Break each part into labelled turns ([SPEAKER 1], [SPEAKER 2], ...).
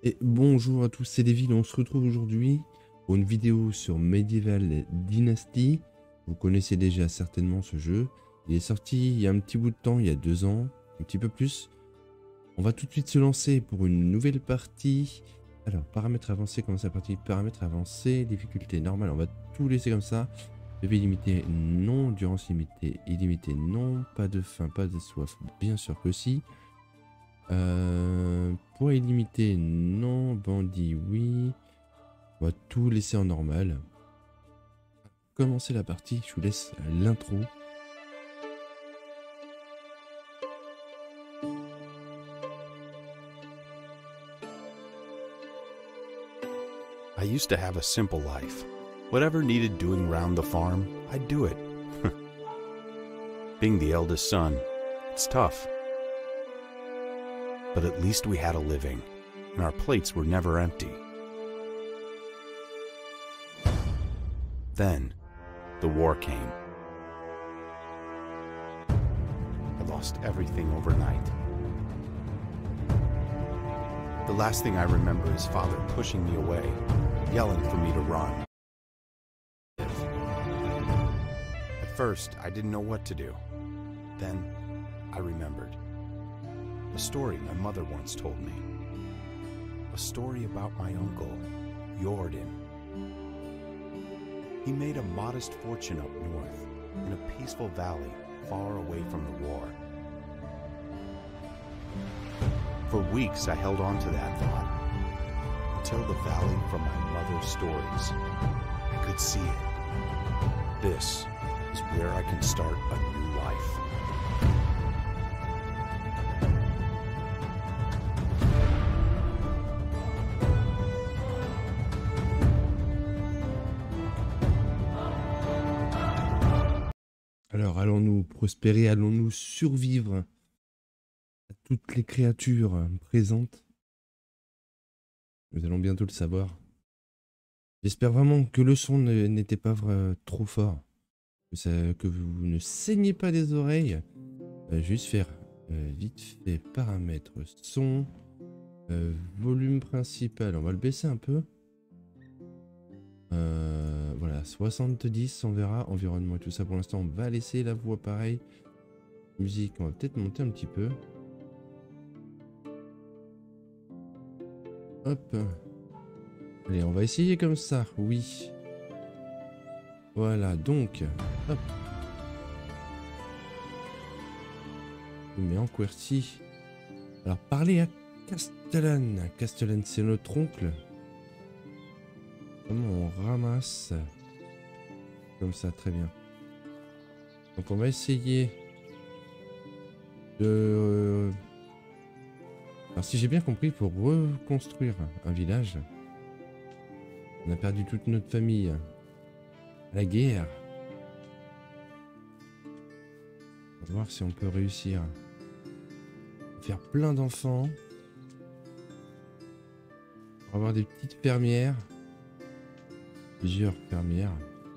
[SPEAKER 1] Et bonjour à tous, c'est Devil, on se retrouve aujourd'hui pour une vidéo sur Medieval Dynasty. Vous connaissez déjà certainement ce jeu. Il est sorti il y a un petit bout de temps, il y a 2 ans, un petit peu plus. On va tout de suite se lancer pour une nouvelle partie. Alors, paramètres avancés, comment ça partie? Paramètres avancés, difficulté normale, on va tout laisser comme ça. PV limité, non. Endurance limitée, illimité, non. Pas de faim, pas de soif, bien sûr que si. Poids illimité, non. Bandit, oui. On va tout laisser en normal. Commencer la partie, je vous laisse l'intro.
[SPEAKER 2] I used to have a simple life. Whatever needed doing round the farm, I'd do it. Being the eldest son, it's tough. But at least we had a living, and our plates were never empty. Then, the war came. I lost everything overnight. The last thing I remember is Father pushing me away, yelling for me to run. At first, I didn't know what to do. Then, I remembered. A story my mother once told me. A story about my uncle, Jordan. He made a modest fortune up north, in a peaceful valley far away from the war. For weeks I held on to that thought, until the valley from my mother's stories. I could see it. This is where I can start a new life.
[SPEAKER 1] Alors, allons-nous prospérer, allons-nous survivre à toutes les créatures présentes? Nous allons bientôt le savoir. J'espère vraiment que le son n'était pas trop fort. Que vous ne saignez pas des oreilles. Juste faire vite fait paramètres son. Volume principal, on va le baisser un peu. Voilà, 70, on verra. Environnement et tout ça, pour l'instant, on va laisser la voix pareil. Musique, on va peut-être monter un petit peu. Hop. Allez, on va essayer comme ça, oui. Voilà, donc, hop. On met en QWERTY. Alors, parler à Castellan. Castellan, c'est notre oncle. Comment on ramasse comme ça, très bien. Donc on va essayer de... Alors si j'ai bien compris, pour reconstruire un village, on a perdu toute notre famille à la guerre. On va voir si on peut réussir à faire plein d'enfants. On va avoir des petites fermières. Plusieurs fermières.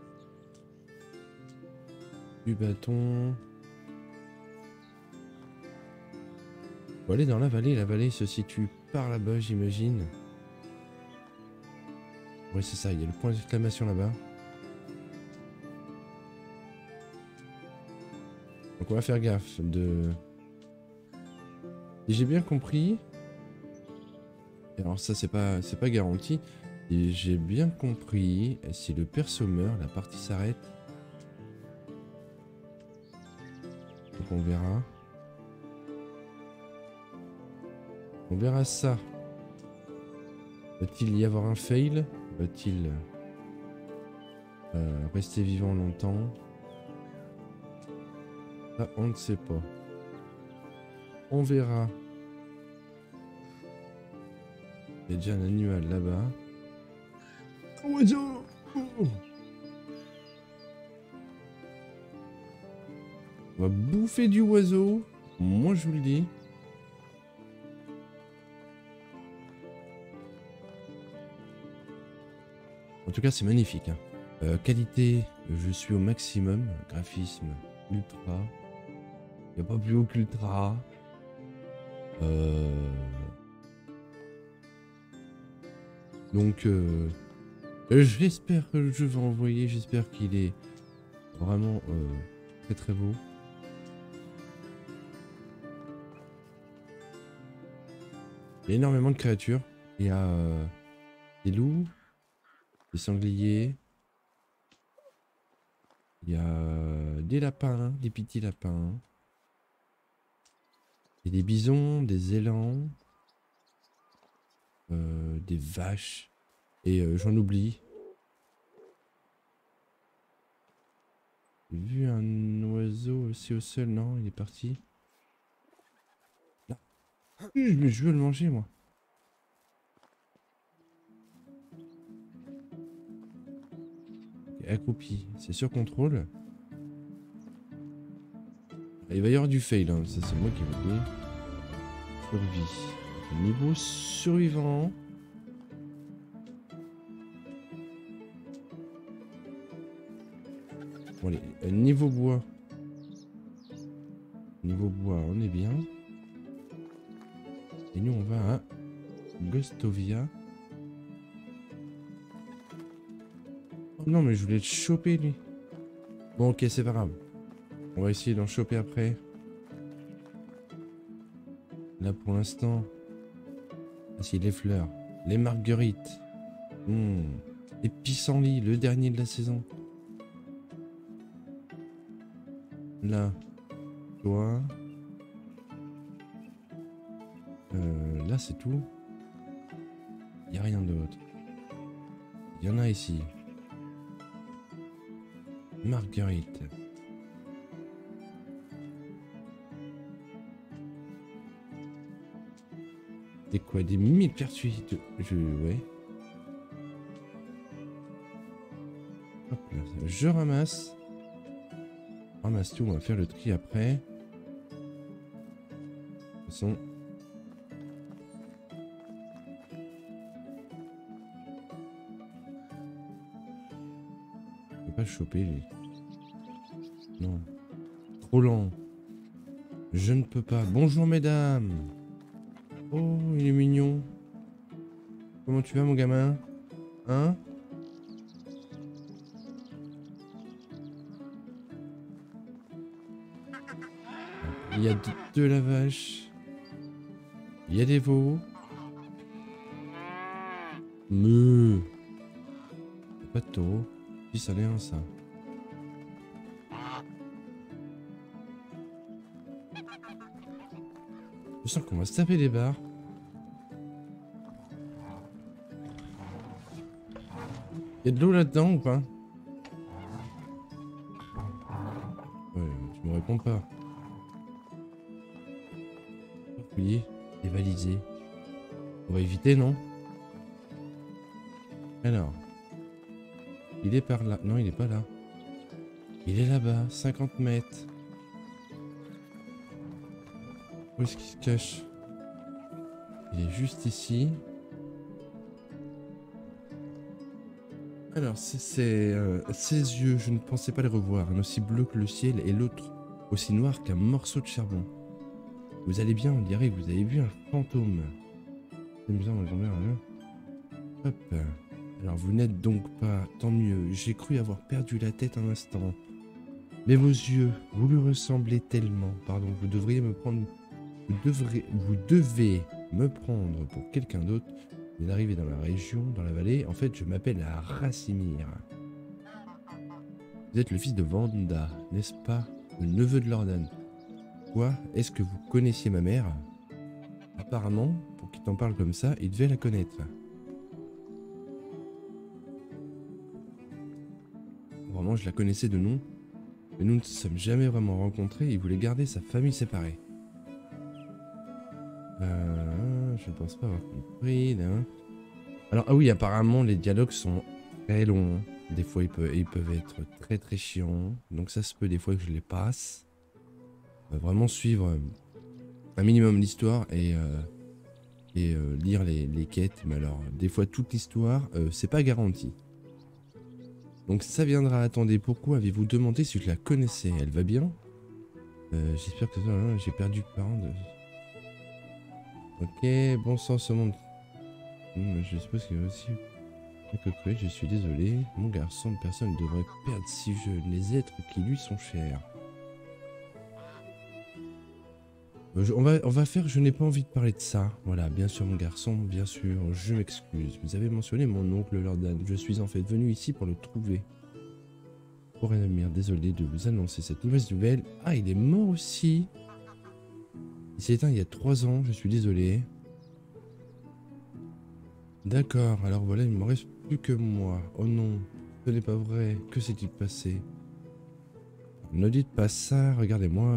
[SPEAKER 1] Du bâton. On va aller dans la vallée. La vallée se situe par là-bas, j'imagine. Oui, c'est ça. Il y a le point d'exclamation là-bas. Donc on va faire gaffe de... Et j'ai bien compris. Alors ça, c'est pas garanti. Et j'ai bien compris, si le perso meurt, la partie s'arrête. Donc on verra. On verra ça. Va-t-il y avoir un fail? Va-t-il rester vivant longtemps? Ça, on ne sait pas. On verra. Il y a déjà un animal là-bas. Oiseau! On va bouffer du oiseau. Moi je vous le dis. En tout cas c'est magnifique. Hein. Qualité, je suis au maximum. Graphisme, ultra. Il n'y a pas plus haut qu'ultra. Donc j'espère que le jeu va envoyer, j'espère qu'il est vraiment très très beau. Il y a énormément de créatures. Il y a des loups, des sangliers, il y a des lapins, des petits lapins, et des bisons, des élans, des vaches, et j'en oublie. J'ai vu un oiseau aussi au sol, non, il est parti. Là. Mais je veux le manger, moi. Accroupi, c'est sur contrôle. Il va y avoir du fail, hein. Ça c'est moi qui vais jouer. Survie. Niveau survivant. Bon allez, niveau bois. Niveau bois, on est bien. Et nous on va à Gostovia. Oh non mais je voulais le choper lui. Bon ok c'est pas grave. On va essayer d'en choper après. Là pour l'instant. Voici les fleurs. Les marguerites. Les pissenlits, le dernier de la saison. Là. Toi. Là c'est tout. Il n'y a rien d'autre. Il y en a ici. Marguerite. C'est quoi, des millepertuis de... Ouais. Hop là, je ramasse. Ramasse tout, on va faire le tri après. De toute façon... Je peux pas le choper, lui. Non. Trop lent. Je ne peux pas. Bonjour, mesdames. Oh, il est mignon. Comment tu vas, mon gamin? Hein? Il y a de la vache. Il y a des veaux. Meuh. Pas de taureau. Si, ça l'est un, ça. Je sens qu'on va se taper des barres. Il y a de l'eau là-dedans ou pas? Ouais, tu me réponds pas. Oui, dévalisé. On va éviter, non? Alors. Il est par là. Non, il est pas là. Il est là-bas, 50 mètres. Où est-ce qu'il se cache? Il est juste ici. Alors, ses yeux, je ne pensais pas les revoir. Un aussi bleu que le ciel et l'autre aussi noir qu'un morceau de charbon. Vous allez bien, on dirait que vous avez vu un fantôme. C'est bizarre, on va là. Hop. Alors, vous n'êtes donc pas, tant mieux. J'ai cru avoir perdu la tête un instant. Mais vos yeux, vous lui ressemblez tellement. Pardon, vous devriez me prendre... Vous devez me prendre pour quelqu'un d'autre. Vous arrivez dans la région, dans la vallée. En fait, je m'appelle Racimir. Vous êtes le fils de Vanda, n'est-ce pas? Le neveu de Lordan. Quoi? Est-ce que vous connaissiez ma mère? Apparemment, pour qu'il t'en parle comme ça, il devait la connaître. Vraiment, je la connaissais de nom. Mais nous ne sommes jamais vraiment rencontrés. Il voulait garder sa famille séparée. Je ne pense pas avoir compris. Hein. Alors, ah oui, apparemment, les dialogues sont très longs. Des fois, ils peuvent être très très chiants. Donc ça se peut des fois que je les passe. Vraiment suivre un minimum l'histoire et lire les quêtes. Mais alors, des fois, toute l'histoire, c'est pas garanti. Donc ça viendra. Attendez, pourquoi avez-vous demandé si je la connaissais? Elle va bien? J'espère que j'ai perdu parent de... Ok, bon sang ce monde. Je suppose qu'il y a aussi... Oui, je suis désolé. Mon garçon, personne ne devrait perdre si jeune les êtres qui lui sont chers. On va faire, je n'ai pas envie de parler de ça. Voilà, bien sûr mon garçon, bien sûr, je m'excuse. Vous avez mentionné mon oncle Lordan. Je suis en fait venu ici pour le trouver. Pour un ami, désolé de vous annoncer cette mauvaise nouvelle. Ah, il est mort aussi. Il s'est éteint il y a 3 ans, je suis désolé. D'accord, alors voilà, il ne me reste plus que moi. Oh non, ce n'est pas vrai. Que s'est-il passé? Ne dites pas ça, regardez-moi.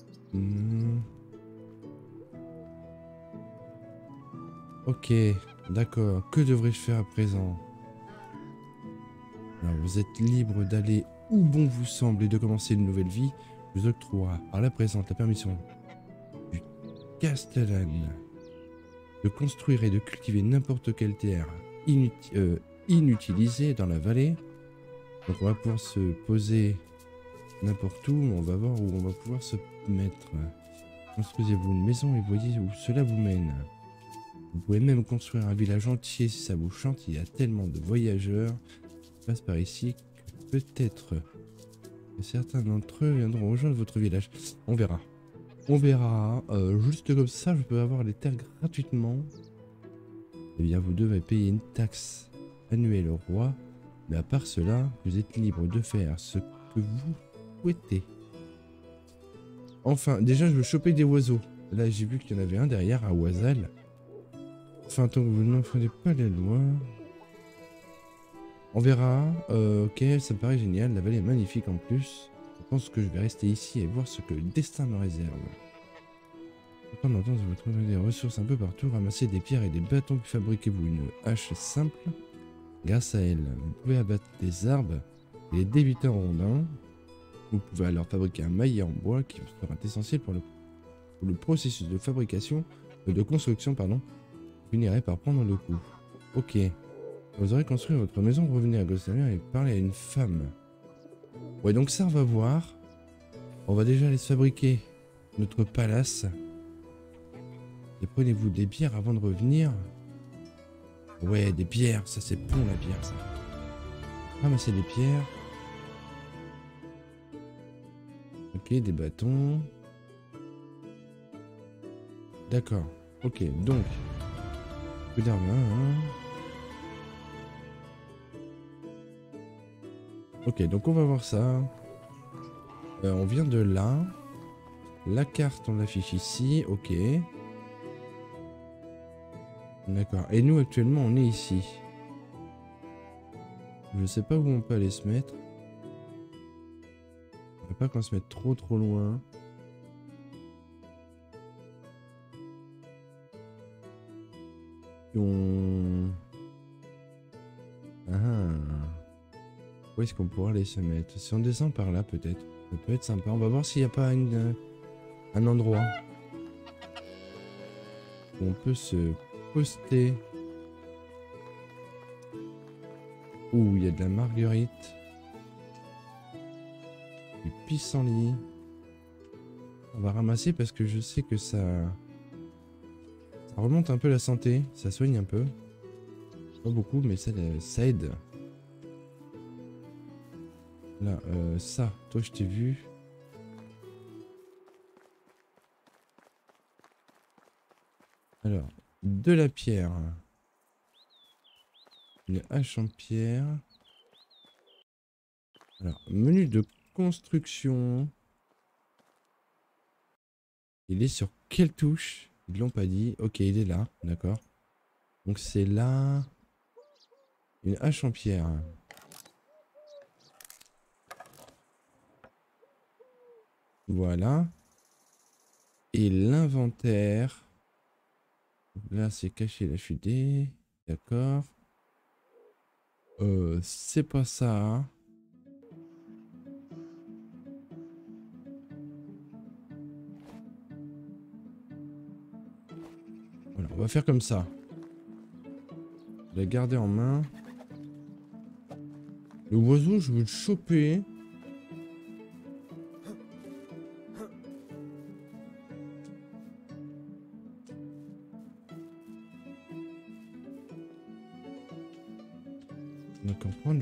[SPEAKER 1] Ok, d'accord. Que devrais-je faire à présent? Alors, vous êtes libre d'aller où bon vous semble et de commencer une nouvelle vie. Je vous octroie par la présente la permission du Castellan de construire et de cultiver n'importe quelle terre inutilisée dans la vallée. Donc on va pouvoir se poser n'importe où, on va voir où on va pouvoir se mettre. Construisez-vous une maison et voyez où cela vous mène. Vous pouvez même construire un village entier si ça vous chante, il y a tellement de voyageurs qui passent par ici que peut-être que certains d'entre eux viendront rejoindre votre village. On verra. On verra. Juste comme ça, je peux avoir les terres gratuitement. Eh bien, vous devez payer une taxe annuelle au roi. Mais à part cela, vous êtes libre de faire ce que vous souhaitez. Enfin, déjà, je veux choper des oiseaux. Là, j'ai vu qu'il y en avait un derrière, à Oisal. Enfin, tant que vous ne m'enfreindez pas les lois... On verra. Ok, ça me paraît génial. La vallée est magnifique en plus. Je pense que je vais rester ici et voir ce que le destin me réserve. Pendant longtemps, vous trouvez des ressources un peu partout. Ramassez des pierres et des bâtons, puis fabriquez-vous une hache simple. Grâce à elle, vous pouvez abattre des arbres et les débiter en rondins. Vous pouvez alors fabriquer un maillet en bois qui sera essentiel pour le processus de fabrication, de construction, pardon. Vous finirez par prendre le coup. Ok. Vous aurez construit votre maison, revenez à Gossamer et parler à une femme. Ouais, donc ça, on va voir. On va déjà aller se fabriquer notre palace. Et prenez-vous des bières avant de revenir. Ouais, des pierres, ça c'est bon la bière, ça. Ramasser des pierres. Ok, des bâtons. D'accord. Ok, donc. Peu d'armes, hein. Ok, donc on va voir ça. On vient de là. La carte, on l'affiche ici. Ok. D'accord. Et nous, actuellement, on est ici. Je sais pas où on peut aller se mettre. On va pas qu'on se mette trop loin. Où est-ce qu'on pourra aller se mettre? Si on descend par là, peut-être. Ça peut être sympa. On va voir s'il n'y a pas un endroit où on peut se poster. Ouh, il y a de la marguerite. Du pissenlit. On va ramasser parce que je sais que ça remonte un peu la santé. Ça soigne un peu. Pas beaucoup, mais ça aide. Là, ça, toi je t'ai vu. Alors, de la pierre. Une hache en pierre. Alors, menu de construction. Il est sur quelle touche? Ils l'ont pas dit. Ok, il est là, d'accord. Donc c'est là. Une hache en pierre. Voilà. Et l'inventaire. Là, c'est caché la fusée. D'accord. C'est pas ça. Voilà, on va faire comme ça. Je vais la garder en main. Le oiseau, je veux le choper.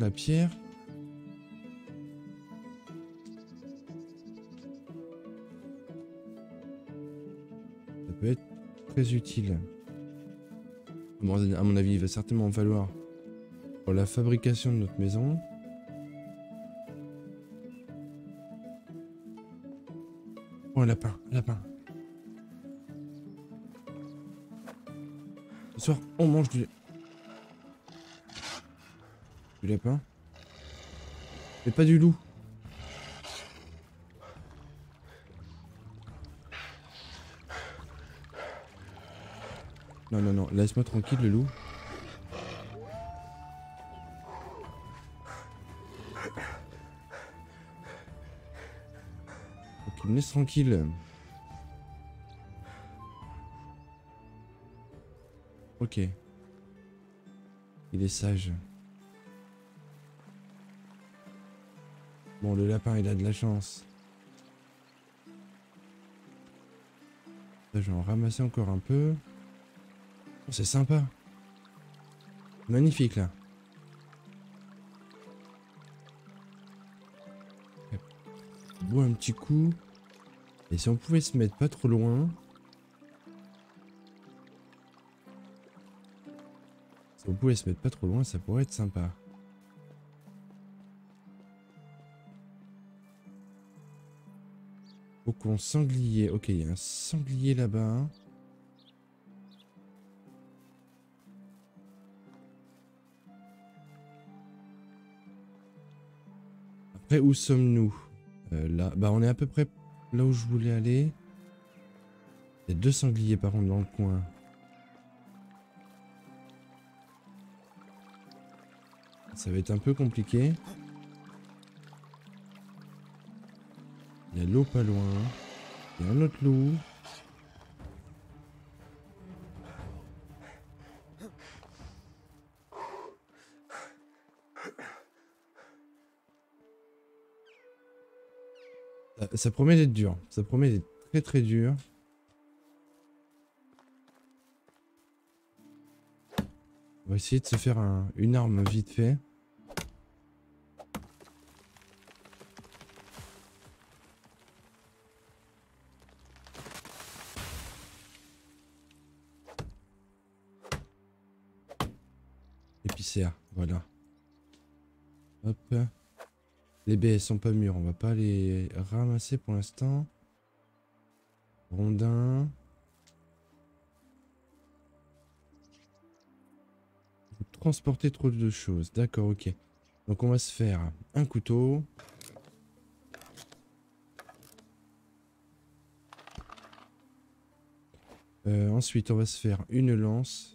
[SPEAKER 1] la pierre. Ça peut être très utile. Bon, à mon avis, il va certainement en falloir pour la fabrication de notre maison. Oh, un lapin, un lapin. Ce soir, on mange du lapin. Mais pas du loup. Non, non, non, laisse-moi tranquille le loup. Faut qu'il me laisse tranquille. Ok. Il est sage. Bon, le lapin, il a de la chance. Là, je vais en ramasser encore un peu. Oh, c'est sympa. Magnifique, là. On boit un petit coup. Et si on pouvait se mettre pas trop loin... Si on pouvait se mettre pas trop loin, ça pourrait être sympa. Faucon sanglier. Ok, il y a un sanglier là-bas. Après, où sommes-nous? Là, bah on est à peu près là où je voulais aller. Il y a 2 sangliers par contre dans le coin. Ça va être un peu compliqué. Il y a l'eau pas loin. Il y a un autre loup. Ça promet d'être dur. Ça promet d'être très très dur. On va essayer de se faire une arme vite fait. Épicéa, voilà. Hop. Les baies elles sont pas mûres, on va pas les ramasser pour l'instant. Rondin. Vous transportez trop de choses, d'accord, ok. Donc on va se faire un couteau. Ensuite on va se faire une lance.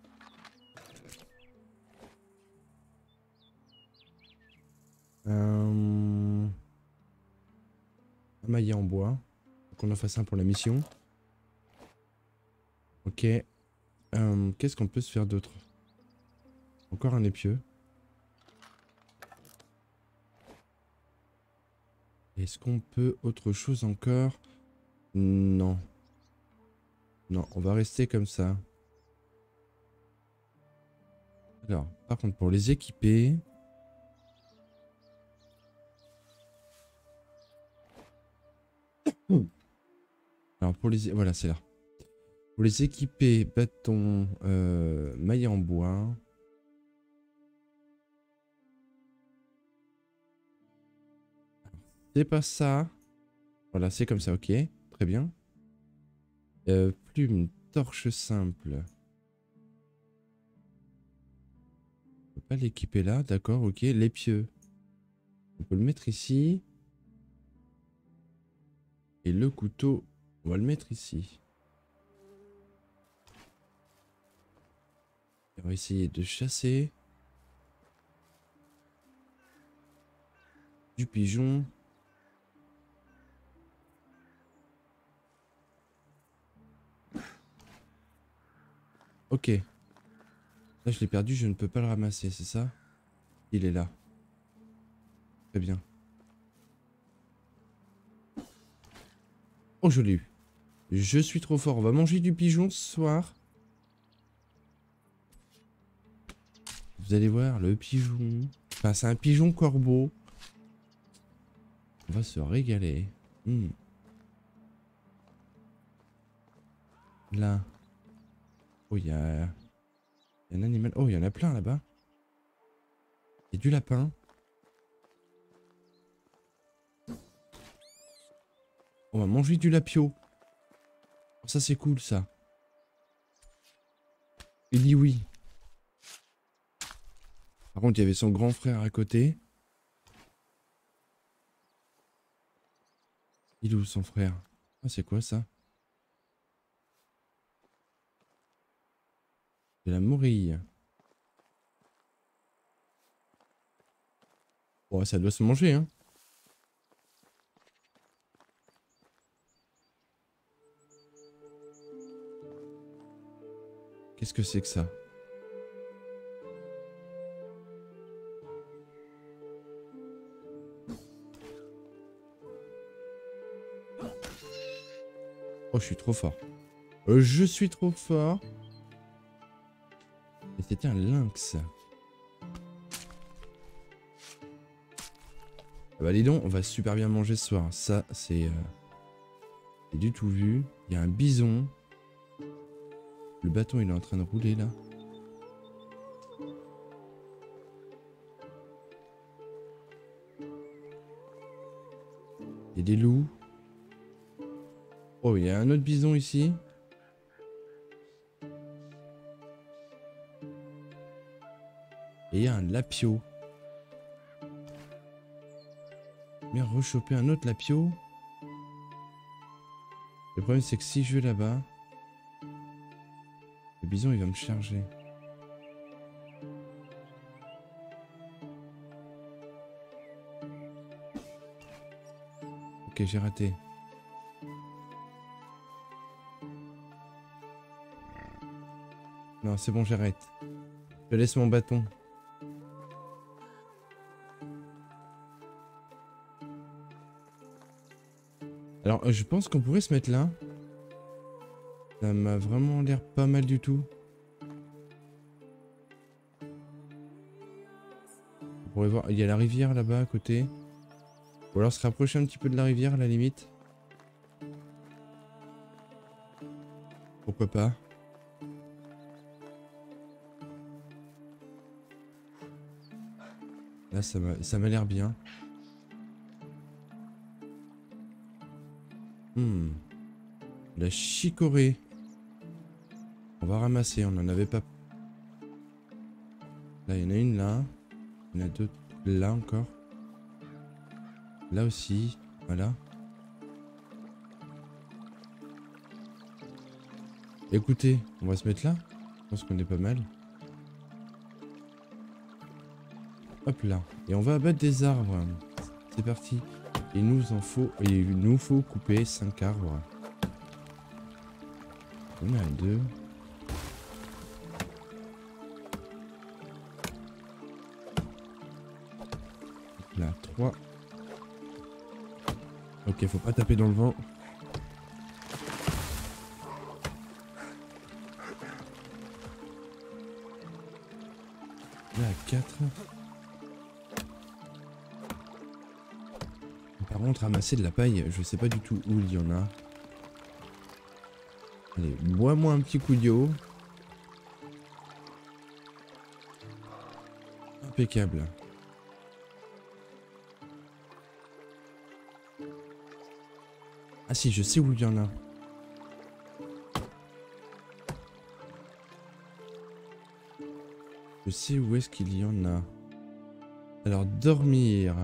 [SPEAKER 1] Un maillet en bois. Faut qu'on en fasse un pour la mission. Ok. Qu'est-ce qu'on peut se faire d'autre? Encore un épieu. Est-ce qu'on peut autre chose encore? Non. Non, on va rester comme ça. Alors, par contre, pour les équiper... Alors, pour les... Voilà, c'est là. Pour les équiper, bâton, maillet en bois... C'est pas ça. Voilà, c'est comme ça, ok. Très bien. Plume, torche simple. On peut pas l'équiper là, d'accord, ok. L'épieu. On peut le mettre ici. Et le couteau, on va le mettre ici. On va essayer de chasser. Du pigeon. Ok. Là, je l'ai perdu, je ne peux pas le ramasser, c'est ça? Il est là. Très bien. Oh, je l'ai eu. Je suis trop fort. On va manger du pigeon ce soir. Vous allez voir, le pigeon. Enfin, c'est un pigeon corbeau. On va se régaler. Là. Oh, il y a un animal. Oh, il y en a plein là-bas. Il y a du lapin. On va manger du lapio. Oh, ça, c'est cool, ça. Il dit oui. Par contre, il y avait son grand frère à côté. Il est où son frère? Ah, c'est quoi ça? De la morille. Bon, ça doit se manger, hein. Qu'est-ce que c'est que ça? Oh, je suis trop fort. Je suis trop fort. Et c'était un lynx. Ah bah dis donc, on va super bien manger ce soir. Ça, c'est du tout vu. Il y a un bison. Le bâton, il est en train de rouler là. Il y a des loups. Oh, il y a un autre bison ici. Et il y a un lapio. Bien rechoper un autre lapio. Le problème c'est que si je vais là-bas, le bison il va me charger. Ok, j'ai raté. Non, c'est bon, j'arrête. Je laisse mon bâton. Alors, je pense qu'on pourrait se mettre là. Ça m'a vraiment l'air pas mal du tout. On pourrait voir, il y a la rivière là-bas à côté. Ou alors se rapprocher un petit peu de la rivière à la limite. Pourquoi pas? Là, ça m'a l'air bien. La chicorée. On va ramasser, on n'en avait pas. Là, il y en a une là. Il y en a d'autres là encore. Là aussi. Voilà. Écoutez, on va se mettre là. Je pense qu'on est pas mal. Hop là. Et on va abattre des arbres. C'est parti. Il nous faut couper 5 arbres. On a 2. Là, 3. Ok, faut pas taper dans le vent. Là, 4. Par contre, ramasser de la paille, je sais pas du tout où il y en a. Allez, bois-moi un petit coup d'eau. Impeccable. Ah si, je sais où il y en a. Je sais où est-ce qu'il y en a. Alors, dormir.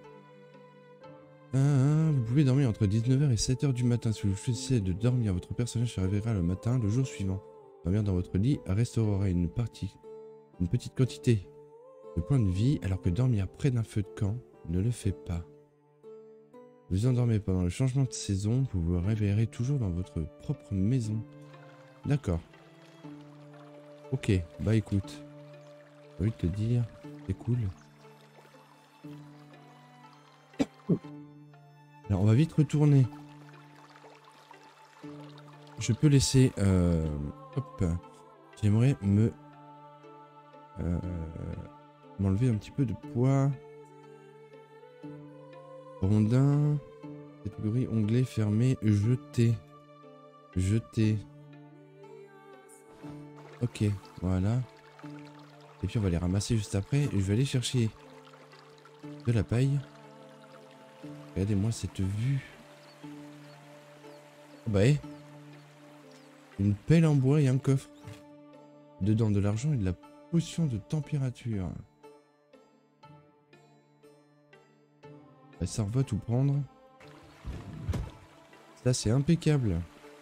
[SPEAKER 1] Vous pouvez dormir entre 19h et 7h du matin. Si vous choisissez de dormir, votre personnage se réveillera le matin, le jour suivant. Dormir dans votre lit restaurera une petite quantité de points de vie, alors que dormir près d'un feu de camp ne le fait pas. Vous endormez pendant le changement de saison, vous vous réveillerez toujours dans votre propre maison. D'accord. Ok, bah écoute. J'ai envie de te dire, c'est cool. Alors on va vite retourner. Je peux laisser... hop. J'aimerais me... m'enlever un petit peu de poids. Rondin. Catégorie onglet fermé. Jeter. Jeter. Ok, voilà. Et puis on va les ramasser juste après. Et je vais aller chercher de la paille. Regardez-moi cette vue. Oh bah une pelle en bois et un coffre. Dedans de l'argent et de la potion de température. Ça va tout prendre. Ça c'est impeccable.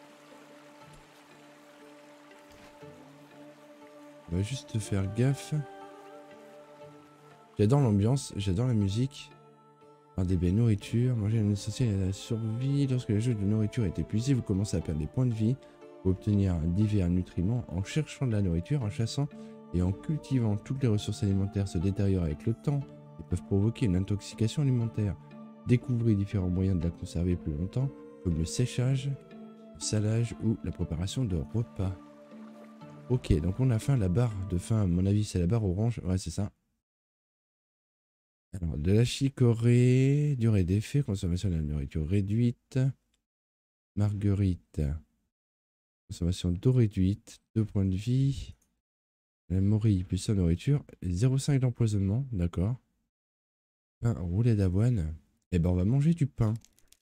[SPEAKER 1] On va juste faire gaffe. J'adore l'ambiance, j'adore la musique. Faire des baies nourriture, manger un essentiel à la survie. Lorsque le jeu de nourriture est épuisé, vous commencez à perdre des points de vie. Pour obtenir divers nutriments en cherchant de la nourriture, en chassant et en cultivant. Toutes les ressources alimentaires se détériorent avec le temps et peuvent provoquer une intoxication alimentaire. Découvrez différents moyens de la conserver plus longtemps, comme le séchage, le salage ou la préparation de repas. Ok, donc on a faim, la barre de faim, à mon avis c'est la barre orange, ouais c'est ça. Alors, de la chicorée, durée d'effet, consommation de la nourriture réduite. Marguerite. Consommation d'eau réduite, 2 points de vie. La morille plus sa nourriture, 0,5 d'empoisonnement, d'accord. Pain roulé d'avoine. Et ben on va manger du pain.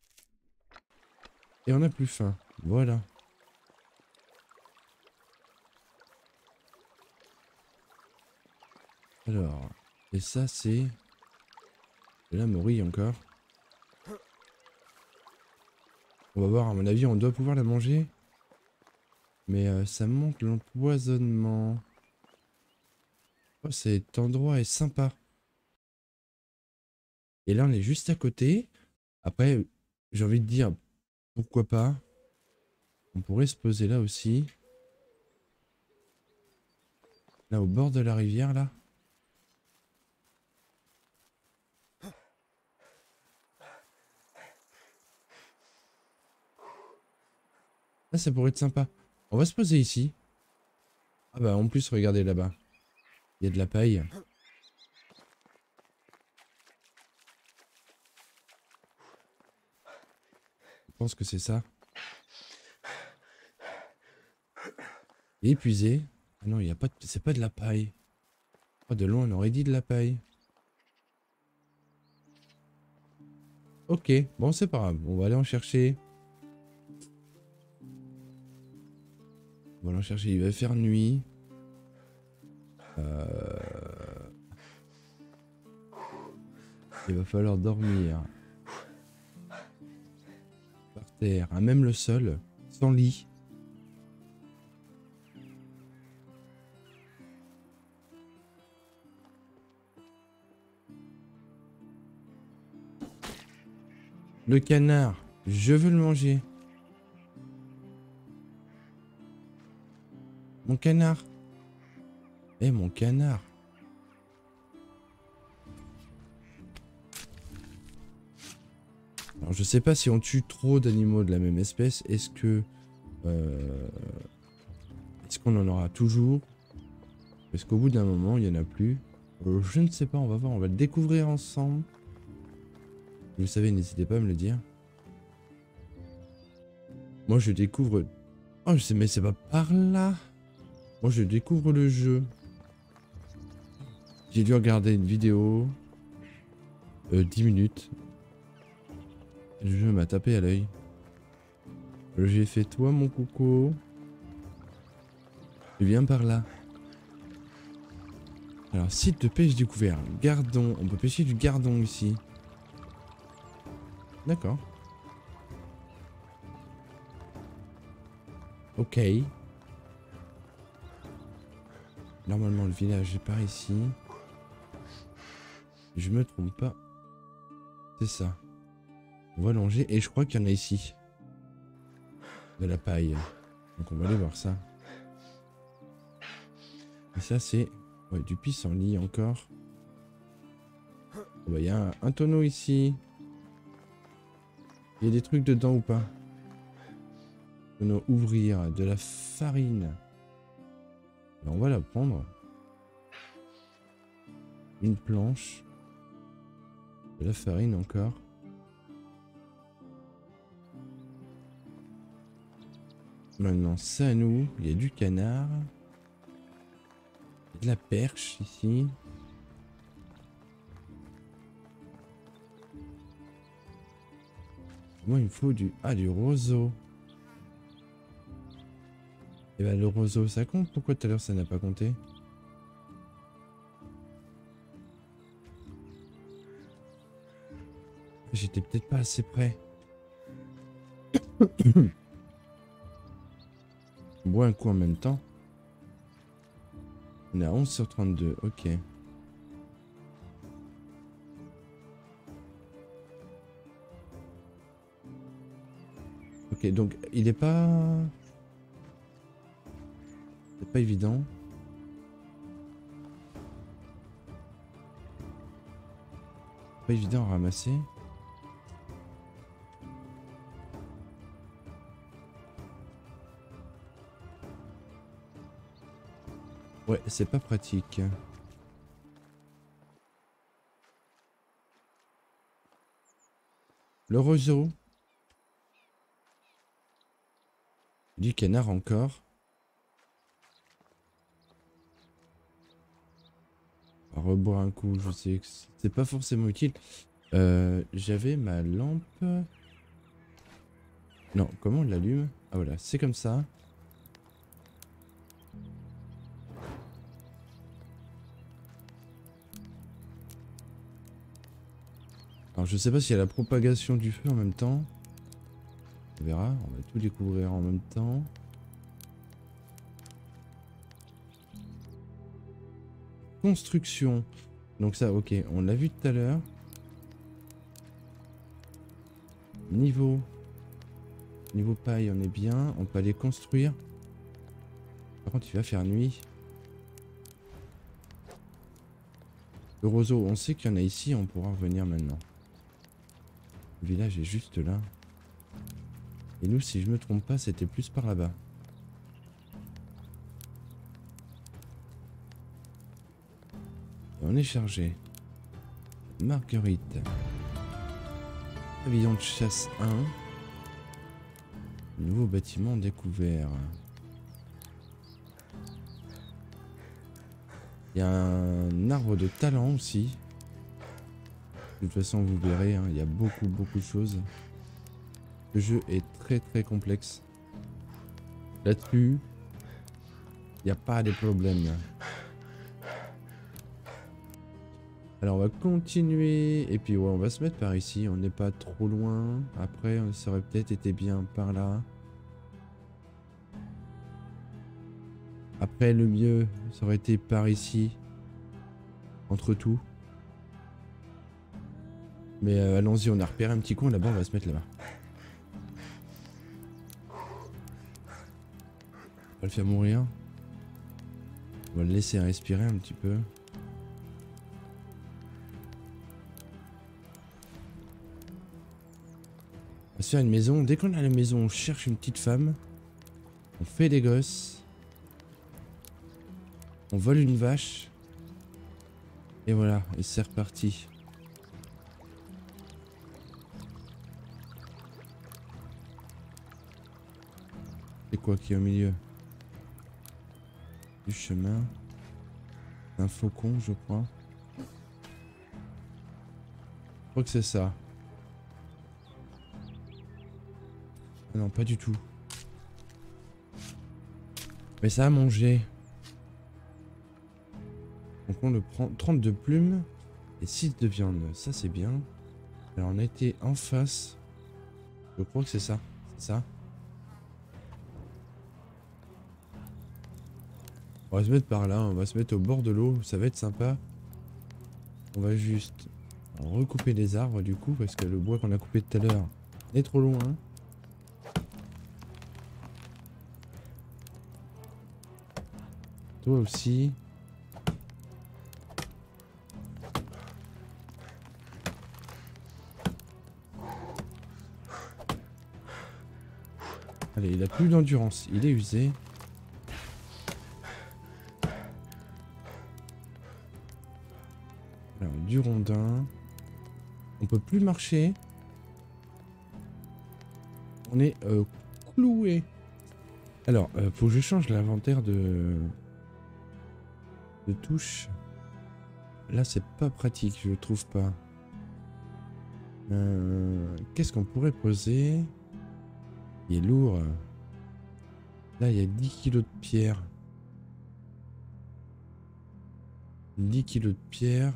[SPEAKER 1] Et on n'a plus faim, voilà. Alors, et ça c'est de la morille encore. On va voir, à mon avis on doit pouvoir la manger. Mais ça monte l'empoisonnement. Oh, cet endroit est sympa. Et là, on est juste à côté. Après, j'ai envie de dire, pourquoi pas. On pourrait se poser là aussi. Là, au bord de la rivière, là. Là, ça pourrait être sympa. On va se poser ici. Ah bah, en plus, regardez là-bas. Il y a de la paille. Je pense que c'est ça. Il est épuisé. Ah non, il y a pas de... c'est pas de la paille. Oh, de loin, on aurait dit de la paille. Ok, bon, c'est pas grave. On va aller en chercher. On va aller en chercher. Il va faire nuit. Il va falloir dormir. Par terre, hein, même le sol, sans lit. Le canard, je veux le manger. Mon canard. Eh, mon canard. Alors, je sais pas si on tue trop d'animaux de la même espèce. Est-ce que... est-ce qu'on en aura toujours? Est-ce qu'au bout d'un moment, il n'y en a plus? Je ne sais pas, on va voir. On va le découvrir ensemble. Vous savez, n'hésitez pas à me le dire. Moi, je découvre... Oh, je sais, mais c'est pas par là. Moi, je découvre le jeu. J'ai dû regarder une vidéo. 10 minutes. Le jeu m'a tapé à l'œil. J'ai fait toi, mon coucou. Tu viens par là. Alors, site de pêche découvert. Gardon. On peut pêcher du gardon ici. D'accord. Ok. Normalement, le village est par ici. Je me trompe pas. C'est ça. On va longer. Et je crois qu'il y en a ici. De la paille. Donc on va aller voir ça. Et ça, c'est... ouais, du pissenlit encore. Il y a un tonneau ici. Il y a des trucs dedans ou pas? Tonneau ouvrir. De la farine. Ben, on va la prendre. Une planche. De la farine encore. Maintenant, ça à nous. Il y a du canard. Il y a de la perche ici. Moi, il me faut du roseau. Et bah, le roseau, ça compte? Pourquoi tout à l'heure ça n'a pas compté? J'étais peut-être pas assez près. On boit un coup en même temps. On est à 11h32, ok. Ok, donc il est pas... C'est pas évident. Pas évident à ramasser. Ouais, c'est pas pratique. Le roseau. Du canard encore. On va reboire un coup, je sais que c'est pas forcément utile. J'avais ma lampe. Non, comment on l'allume? Ah voilà, c'est comme ça. Alors je sais pas s'il y a la propagation du feu en même temps. On verra, on va tout découvrir en même temps. Construction. Donc ça, ok, on l'a vu tout à l'heure. Niveau paille, on est bien. On peut aller construire. Par contre, il va faire nuit. Le roseau, on sait qu'il y en a ici, on pourra revenir maintenant. Le village est juste là. Et nous, si je me trompe pas, c'était plus par là-bas. On est chargé. Marguerite. Pavillon de chasse 1. Nouveau bâtiment découvert. Il y a un arbre de talent aussi. De toute façon, vous verrez, hein, il y a beaucoup de choses. Le jeu est très complexe. Là-dessus, il n'y a pas de problème. Alors on va continuer. Et puis ouais, on va se mettre par ici. On n'est pas trop loin. Après, ça aurait peut-être été bien par là. Après, le mieux, ça aurait été par ici. Entre tout. Mais allons-y, on a repéré un petit coin là-bas, on va se mettre là-bas. On va le faire mourir. On va le laisser respirer un petit peu. On va se faire une maison. Dès qu'on a la maison, on cherche une petite femme. On fait des gosses. On vole une vache. Et voilà, et c'est reparti. C'est quoi qui est au milieu? Du chemin. Un faucon, je crois. Je crois que c'est ça. Ah non, pas du tout. Mais ça a mangé. Donc on le prend. 32 plumes et 6 de viande. Ça c'est bien. Alors on a été en face. Je crois que c'est ça. C'est ça. On va se mettre par là. On va se mettre au bord de l'eau. Ça va être sympa. On va juste recouper les arbres du coup. Parce que le bois qu'on a coupé tout à l'heure est trop loin. Toi aussi. Allez, il a plus d'endurance, il est usé. du rondin. On peut plus marcher. On est cloué. Alors, faut que je change l'inventaire de touches. Là, c'est pas pratique, je trouve pas. Qu'est-ce qu'on pourrait poser? Il est lourd. Là, il y a 10 kilos de pierre. 10 kilos de pierre.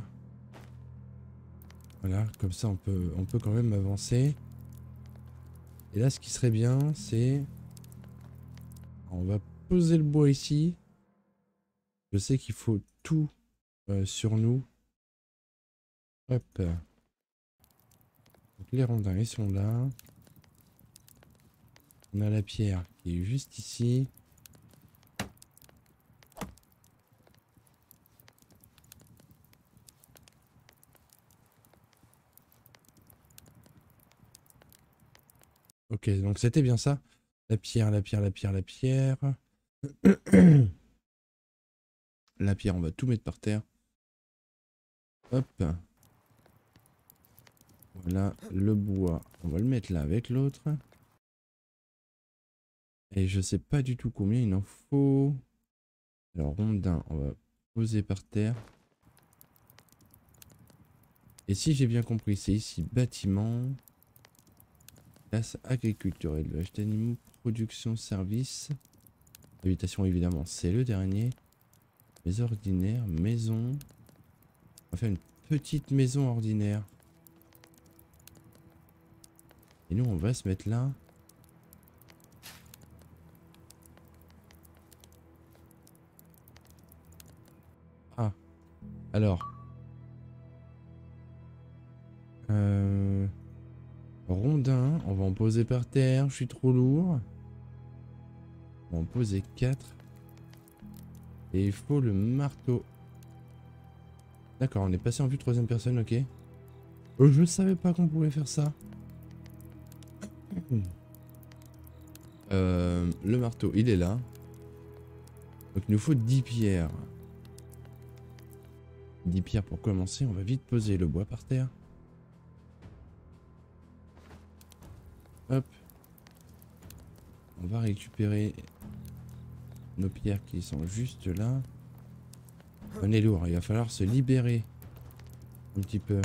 [SPEAKER 1] Voilà, comme ça, on peut quand même avancer. Et là, ce qui serait bien, c'est... On va poser le bois ici. Je sais qu'il faut tout sur nous. Hop. Donc, les rondins, ils sont là. On a la pierre qui est juste ici. Ok, donc c'était bien ça. La pierre, la pierre, la pierre, la pierre. La pierre, on va tout mettre par terre. Hop. Voilà, le bois, on va le mettre là avec l'autre. Et je sais pas du tout combien il en faut. Alors, rondin, on va poser par terre. Et si j'ai bien compris, c'est ici bâtiment. Classe agriculture, élevage d'animaux, production, service. Habitation, évidemment, c'est le dernier. Les ordinaires, maison. On va faire une petite maison ordinaire. Et nous, on va se mettre là. Ah. Alors. Rondin, on va en poser par terre. Je suis trop lourd. On va en poser 4. Et il faut le marteau. D'accord, on est passé en vue troisième personne, ok. Je savais pas qu'on pouvait faire ça. Le marteau, il est là. Donc il nous faut 10 pierres. 10 pierres pour commencer. On va vite poser le bois par terre. Hop. On va récupérer nos pierres qui sont juste là. On est lourd, il va falloir se libérer un petit peu.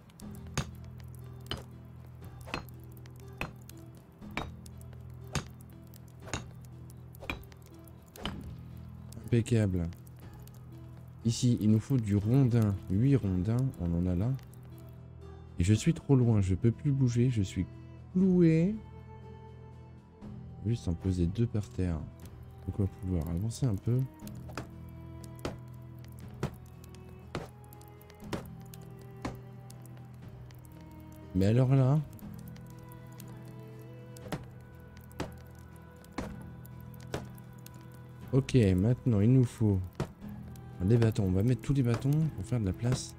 [SPEAKER 1] Impeccable. Ici, il nous faut du rondin. 8 rondins, on en a là. Et je suis trop loin, je peux plus bouger, je suis cloué. Juste en poser 2 par terre. Donc on va pouvoir avancer un peu. Mais alors là... Ok, maintenant il nous faut des bâtons. On va mettre tous les bâtons pour faire de la place.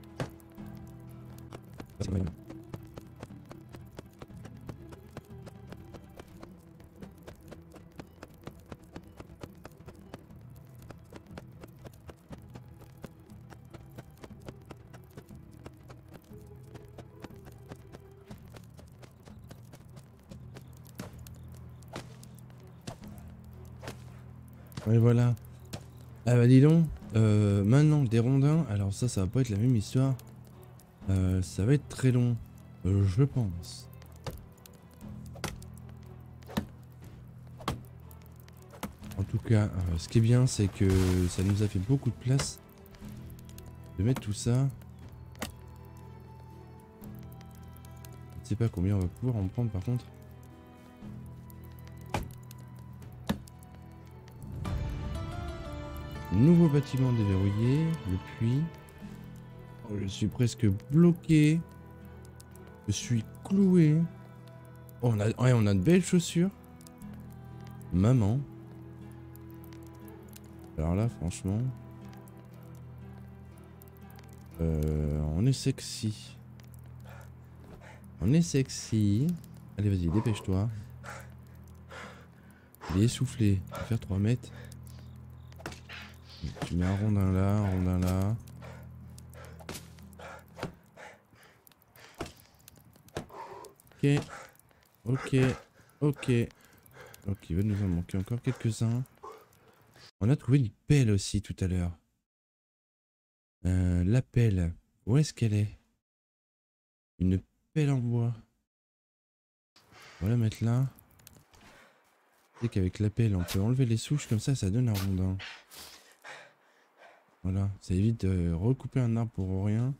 [SPEAKER 1] Et voilà. Ah bah dis donc, maintenant des rondins, alors ça va pas être la même histoire. Ça va être très long, je pense. En tout cas, ce qui est bien, c'est que ça nous a fait beaucoup de place de mettre tout ça. Je ne sais pas combien on va pouvoir en prendre par contre. Nouveau bâtiment déverrouillé, le puits. Oh, je suis presque bloqué. Je suis cloué. Oh, on a de belles chaussures. Maman. Alors là, franchement. On est sexy. On est sexy. Allez, vas-y, dépêche-toi. Il est essoufflé. On va faire 3 mètres. Tu mets un rondin là, un rondin là. Ok. Ok. Ok. Ok, il va nous en manquer encore quelques-uns. On a trouvé une pelle aussi tout à l'heure. La pelle. Où est-ce qu'elle est? Une pelle en bois. On va la mettre là. Tu sais qu'avec la pelle, on peut enlever les souches comme ça donne un rondin. Voilà, ça évite de recouper un arbre pour rien.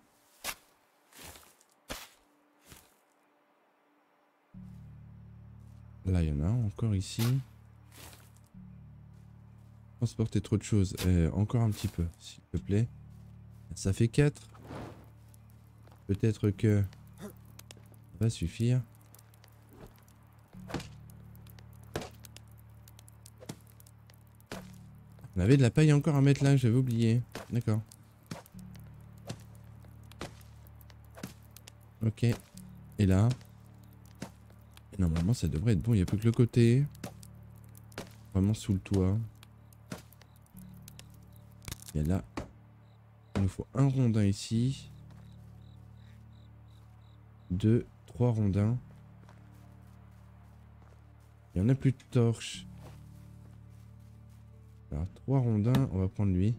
[SPEAKER 1] Là, il y en a un encore ici. Transporter trop de choses. Encore un petit peu, s'il te plaît. Ça fait 4. Peut-être que ça va suffire. On avait de la paille encore à mettre là, j'avais oublié. D'accord. Ok. Et là. Et normalement ça devrait être bon, il n'y a plus que le côté. Vraiment sous le toit. Et là. Il nous faut un rondin ici. 2, 3 rondins. Il n'y en a plus de torches. Alors 3 rondins, on va prendre lui.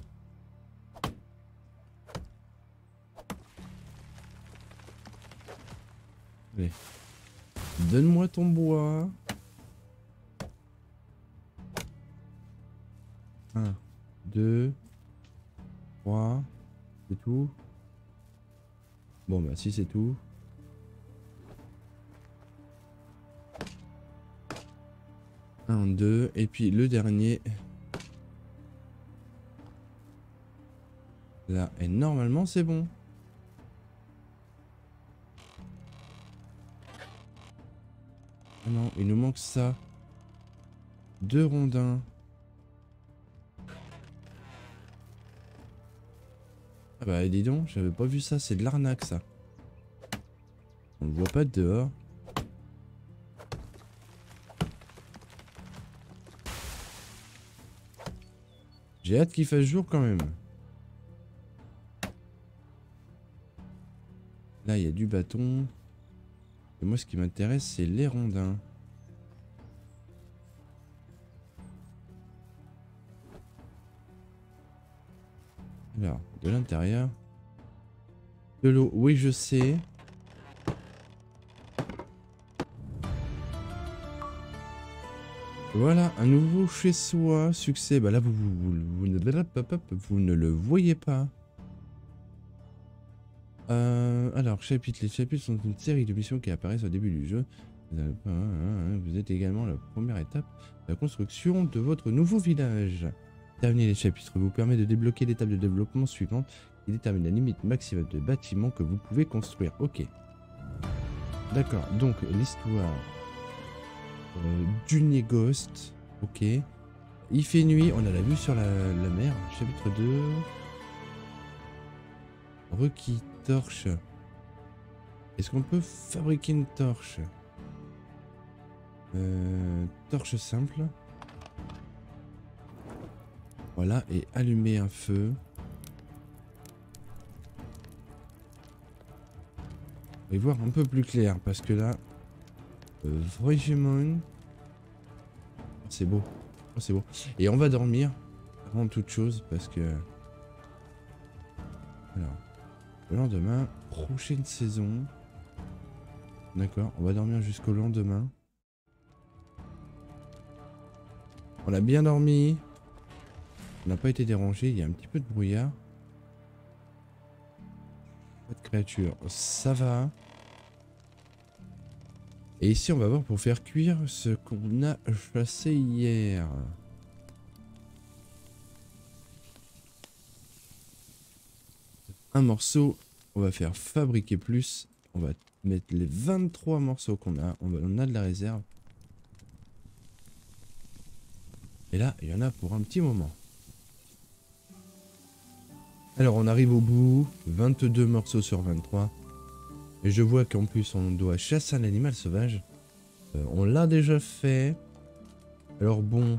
[SPEAKER 1] Allez. Donne-moi ton bois. 1, 2, 3. C'est tout. Bon bah si c'est tout. Un, 2. Et puis le dernier. Là. Et normalement c'est bon. Ah non, il nous manque ça. 2 rondins. Ah bah dis donc, j'avais pas vu ça, c'est de l'arnaque ça. On le voit pas de dehors. J'ai hâte qu'il fasse jour quand même. Là il y a du bâton. Et moi ce qui m'intéresse c'est les rondins. Alors, de l'intérieur. De l'eau, oui je sais. Voilà, un nouveau chez soi, succès. Bah là vous ne le voyez pas. Alors, chapitres. Les chapitres sont une série de missions qui apparaissent au début du jeu. Vous êtes également la première étape de la construction de votre nouveau village. Terminer les chapitres vous permet de débloquer l'étape de développement suivante qui détermine la limite maximale de bâtiments que vous pouvez construire. Ok. D'accord, donc l'histoire du Ghost. Ok. Il fait nuit, on a la vue sur la mer. Chapitre 2. Requis, torche. Est-ce qu'on peut fabriquer une torche? Torche simple. Voilà, et allumer un feu. On va y voir un peu plus clair parce que là, vraiment, c'est beau. Oh, c'est beau. Et on va dormir avant toute chose parce que. Alors, le lendemain, prochaine saison. D'accord, on va dormir jusqu'au lendemain. On a bien dormi. On n'a pas été dérangé, il y a un petit peu de brouillard. Pas de créature, ça va. Et ici on va voir pour faire cuire ce qu'on a chassé hier. Un morceau, on va faire fabriquer plus. On va mettre les 23 morceaux qu'on a. On a de la réserve. Et là, il y en a pour un petit moment. Alors on arrive au bout, 22 morceaux sur 23. Et je vois qu'en plus on doit chasser un animal sauvage. On l'a déjà fait. Alors bon.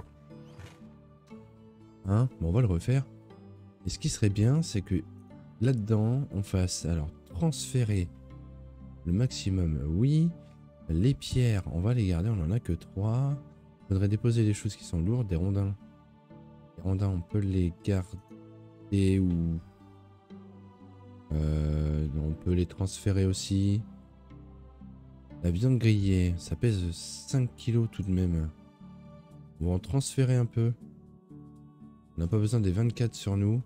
[SPEAKER 1] Hein, bon, on va le refaire. Et ce qui serait bien, c'est que là-dedans, on fasse alors transférer le maximum, oui. Les pierres, on va les garder, on en a que 3. Faudrait déposer des choses qui sont lourdes, des rondins. Les rondins, on peut les garder ou... on peut les transférer aussi. La viande grillée, ça pèse 5 kilos tout de même. On va en transférer un peu. On n'a pas besoin des 24 sur nous.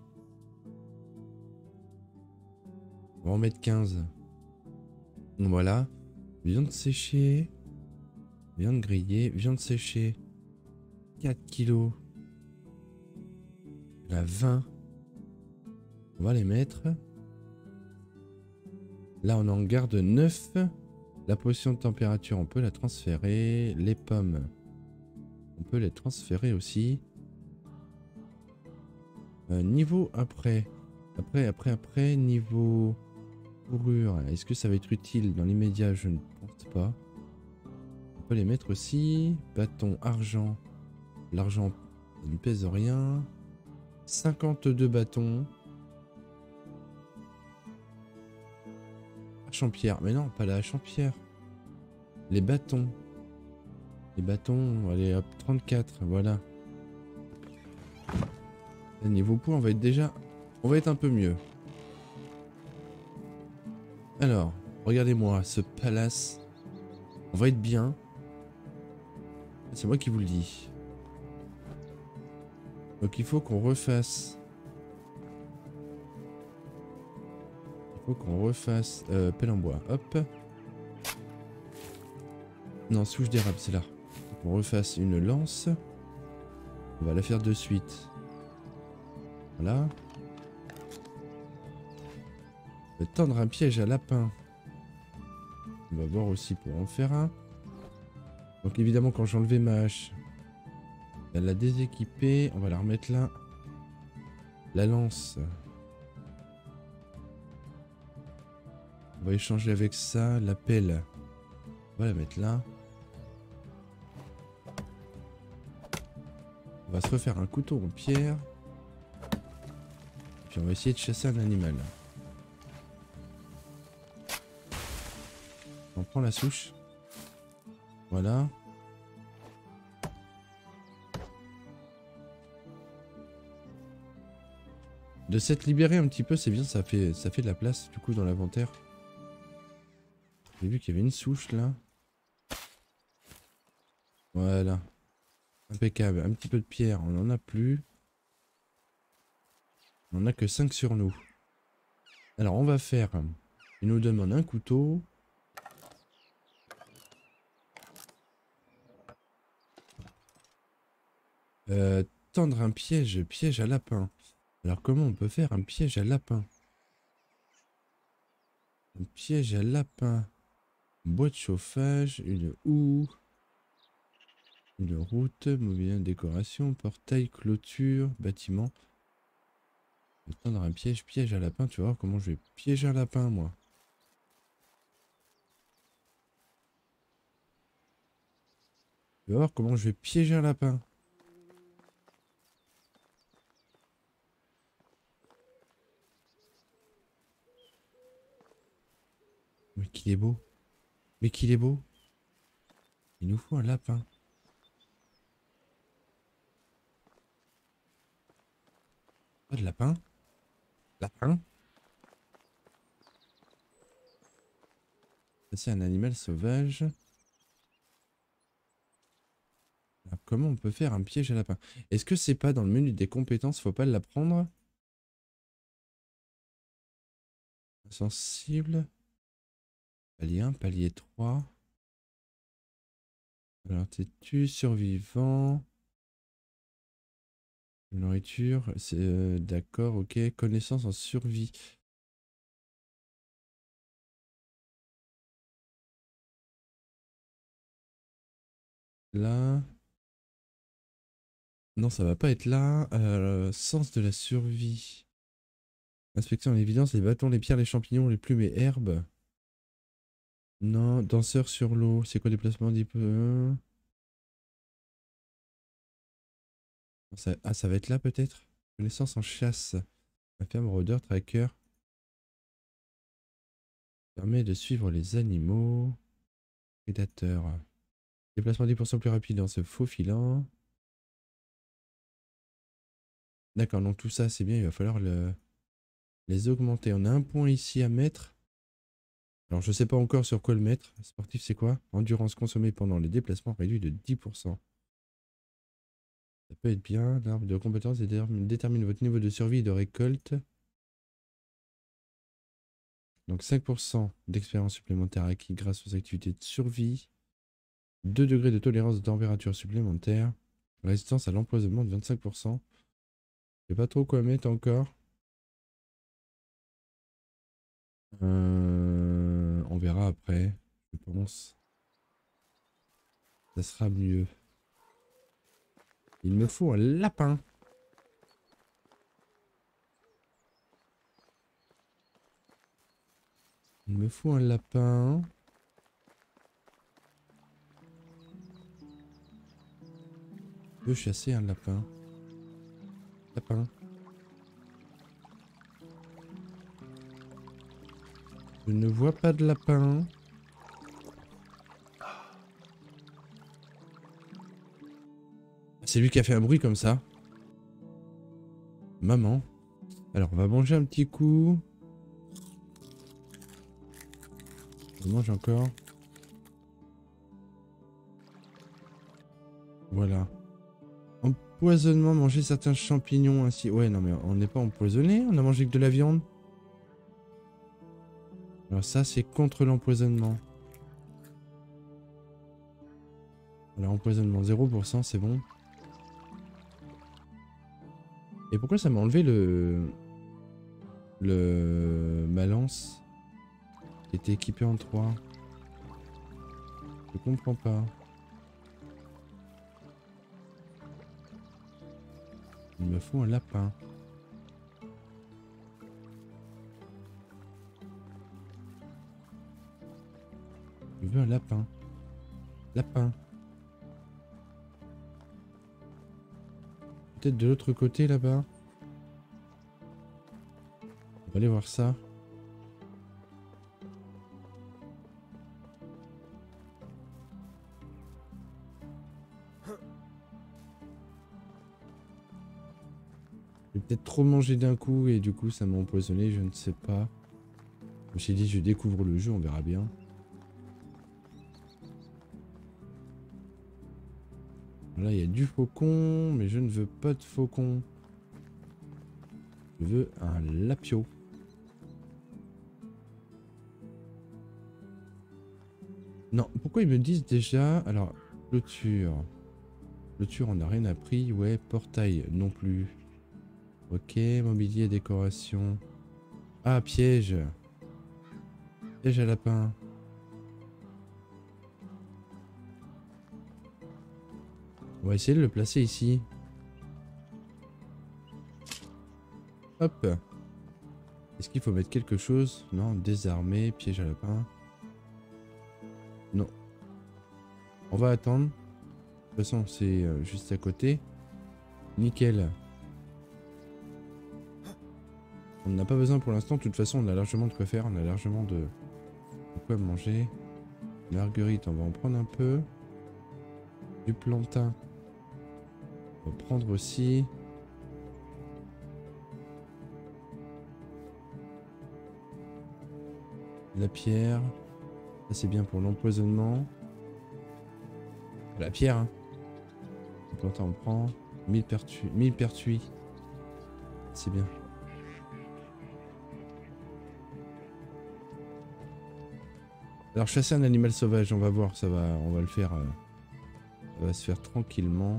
[SPEAKER 1] On va en mettre 15. Voilà. Viande séchée. Viande grillée. Viande séchée. 4 kilos. La 20. On va les mettre. Là, on en garde 9. La potion de température, on peut la transférer. Les pommes, on peut les transférer aussi. Niveau après. Après, niveau fourrure. Est-ce que ça va être utile dans l'immédiat? Je ne pense pas. On peut les mettre aussi. Bâton, argent. L'argent ne pèse rien. 52 bâtons. Hache en pierre. Mais non, pas la hache en pierre. Les bâtons. Les bâtons, allez hop, 34, voilà. À niveau poids, on va être déjà... On va être un peu mieux. Alors, regardez-moi, ce palace. On va être bien. C'est moi qui vous le dis. Donc il faut qu'on refasse... pelle en bois, hop. Non, souche d'érable, c'est là. Faut qu'on refasse une lance. On va la faire de suite. Voilà. Tendre un piège à lapin. On va voir aussi pour en faire un. Donc évidemment quand j'ai enlevé ma hache, elle l'a déséquipée. On va la remettre là. La lance. On va échanger avec ça. La pelle. On va la mettre là. On va se refaire un couteau en pierre. Puis on va essayer de chasser un animal. On prend la souche. Voilà. De s'être libéré un petit peu, c'est bien, ça fait de la place du coup dans l'inventaire. J'ai vu qu'il y avait une souche là. Voilà. Impeccable. Un petit peu de pierre, on n'en a plus. On n'en a que 5 sur nous. Alors on va faire... Il nous demande un couteau. Tendre un piège à lapin. Alors comment on peut faire un piège à lapin? Un piège à lapin. Bois de chauffage, une houe. Une route, mobilier, décoration, portail, clôture, bâtiment. Tendre un piège à lapin. Tu vas voir comment je vais piéger un lapin moi. Tu vas voir comment je vais piéger un lapin. Mais qu'il est beau. Mais qu'il est beau. Il nous faut un lapin. Pas de lapin. Lapin. C'est un animal sauvage. Alors, comment on peut faire un piège à lapin? Est-ce que c'est pas dans le menu des compétences? Faut pas l'apprendre. Sensible. Palier 1, palier 3. Alors, t'es-tu survivant? Nourriture, c'est d'accord, ok. Connaissance en survie. Là. Non, ça va pas être là. Sens de la survie. Inspection en évidence, les bâtons, les pierres, les champignons, les plumes et herbes. Non, danseur sur l'eau. C'est quoi déplacement dit peu? Ah, ça va être là peut-être? Connaissance en chasse. La ferme rôdeur tracker. Permet de suivre les animaux. Prédateur. Déplacement 10% plus rapide en se faufilant. D'accord, donc tout ça c'est bien, il va falloir les augmenter. On a un point ici à mettre. Alors je sais pas encore sur quoi le mettre. Sportif c'est quoi? Endurance consommée pendant les déplacements réduit de 10%. Ça peut être bien. L'arbre de compétences détermine votre niveau de survie et de récolte. Donc 5% d'expérience supplémentaire acquis grâce aux activités de survie. 2 degrés de tolérance de température supplémentaire. Résistance à l'empoisonnement de 25%. Je sais pas trop quoi mettre encore. On verra après, je pense. Ça sera mieux. Il me faut un lapin. Il me faut un lapin. Je veux chasser un lapin. Lapin. Je ne vois pas de lapin. C'est lui qui a fait un bruit comme ça. Maman. Alors, on va manger un petit coup. On mange encore. Voilà. Empoisonnement, manger certains champignons ainsi. Ouais, non, mais on n'est pas empoisonné. On a mangé que de la viande. Alors ça, c'est contre l'empoisonnement. Voilà, empoisonnement 0%, c'est bon. Et pourquoi ça m'a enlevé ma lance qui était équipée en 3? Je comprends pas. Il me faut un lapin. Je veux un lapin. Lapin. Peut-être de l'autre côté là-bas. On va aller voir ça. J'ai peut-être trop mangé d'un coup et du coup ça m'a empoisonné, je ne sais pas. Je me suis dit je découvre le jeu, on verra bien. Là il y a du faucon, mais je ne veux pas de faucon. Je veux un lapio. Non, pourquoi ils me disent déjà... Alors, clôture. Clôture, on n'a rien appris. Ouais, portail non plus. Ok, mobilier, décoration. Ah, piège. Piège à lapin. On va essayer de le placer ici. Hop. Est-ce qu'il faut mettre quelque chose? Non, désarmé, piège à lapin. Non. On va attendre. De toute façon, c'est juste à côté. Nickel. On n'a pas besoin pour l'instant. De toute façon, on a largement de quoi faire. On a largement de quoi manger. Marguerite, on va en prendre un peu. Du plantain. On va prendre aussi. La pierre. Ça, c'est bien pour l'empoisonnement. La pierre, hein. Le plantain, on prend. 1000 pertuis. C'est bien. Alors, chasser un animal sauvage, on va voir. Ça va, on va le faire. Ça va se faire tranquillement.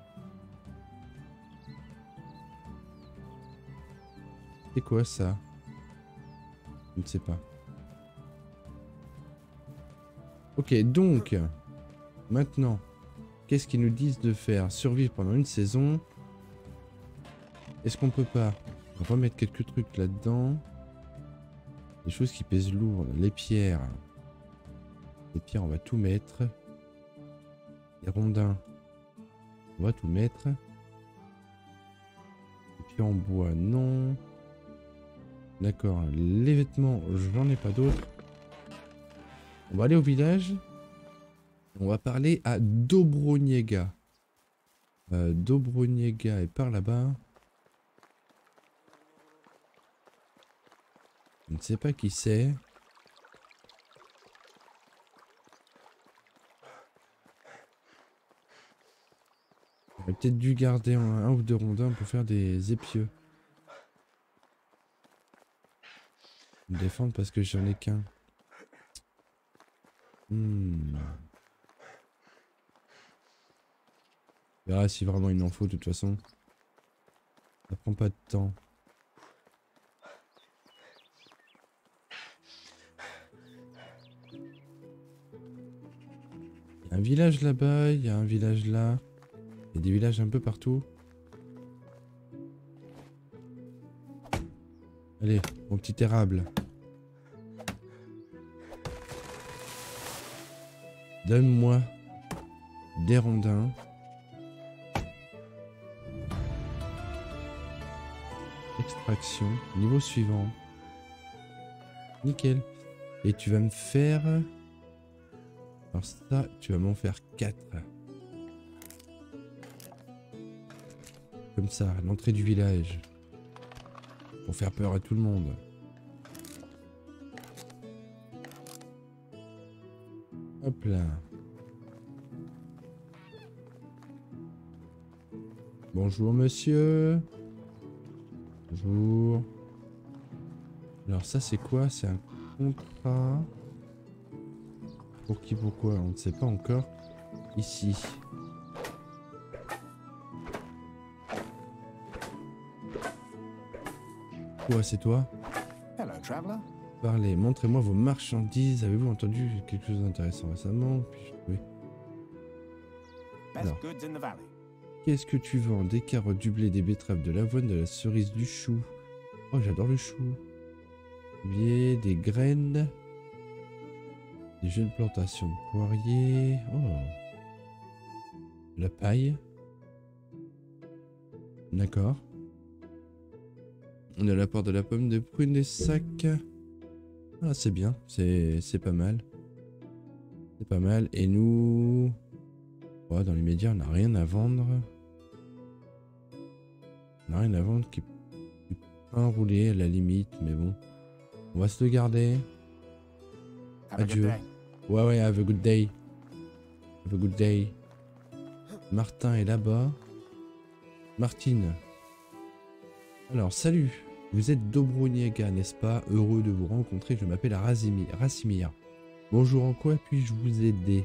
[SPEAKER 1] C'est quoi ça? Je ne sais pas. Ok, donc, maintenant, qu'est-ce qu'ils nous disent de faire? Survivre pendant une saison. Est-ce qu'on peut pas remettre quelques trucs là-dedans? Des choses qui pèsent lourd. Les pierres. Les pierres, on va tout mettre. Les rondins, on va tout mettre. Et puis en bois, non. D'accord, les vêtements, j'en ai pas d'autres. On va aller au village. On va parler à Dobroniega. Dobroniega est par là-bas. Je ne sais pas qui c'est. J'aurais peut-être dû garder un ou deux rondins pour faire des épieux. Me défendre parce que j'en ai qu'un. On verra si vraiment il en faut de toute façon. Ça prend pas de temps. Il y a un village là-bas, il y a un village là. Il y a des villages un peu partout. Allez, mon petit érable. Donne-moi des rondins. Extraction. Niveau suivant. Nickel. Et tu vas me faire... Alors ça, tu vas m'en faire 4. Comme ça, à l'entrée du village. Pour faire peur à tout le monde. Hop là. Bonjour monsieur. Bonjour. Alors ça c'est quoi? C'est un contrat. Pour qui, pourquoi? On ne sait pas encore. Ici. Quoi, c'est toi?
[SPEAKER 2] Hello, traveler.
[SPEAKER 1] Parlez, montrez-moi vos marchandises. Avez-vous entendu quelque chose d'intéressant récemment? Oui. Alors, qu'est-ce que tu vends? Des carottes, du blé, des betteraves, de l'avoine, de la cerise, du chou. Oh, j'adore le chou. Des graines. Des jeunes plantations de poiriers. Oh. La paille. D'accord. On a l'apport de la pomme, de prune, des sacs. Ah, c'est bien. C'est pas mal. C'est pas mal. Et nous... Ouais, dans les médias, on n'a rien à vendre. On n'a rien à vendre qui peut enrouler à la limite. Mais bon. On va se le garder. Adieu. Ouais, have a good day. Have a good day. Martin est là-bas. Martine. Alors, salut. Vous êtes Dobroniega, n'est-ce pas? Heureux de vous rencontrer. Je m'appelle Rassimir. Bonjour, en quoi puis-je vous aider?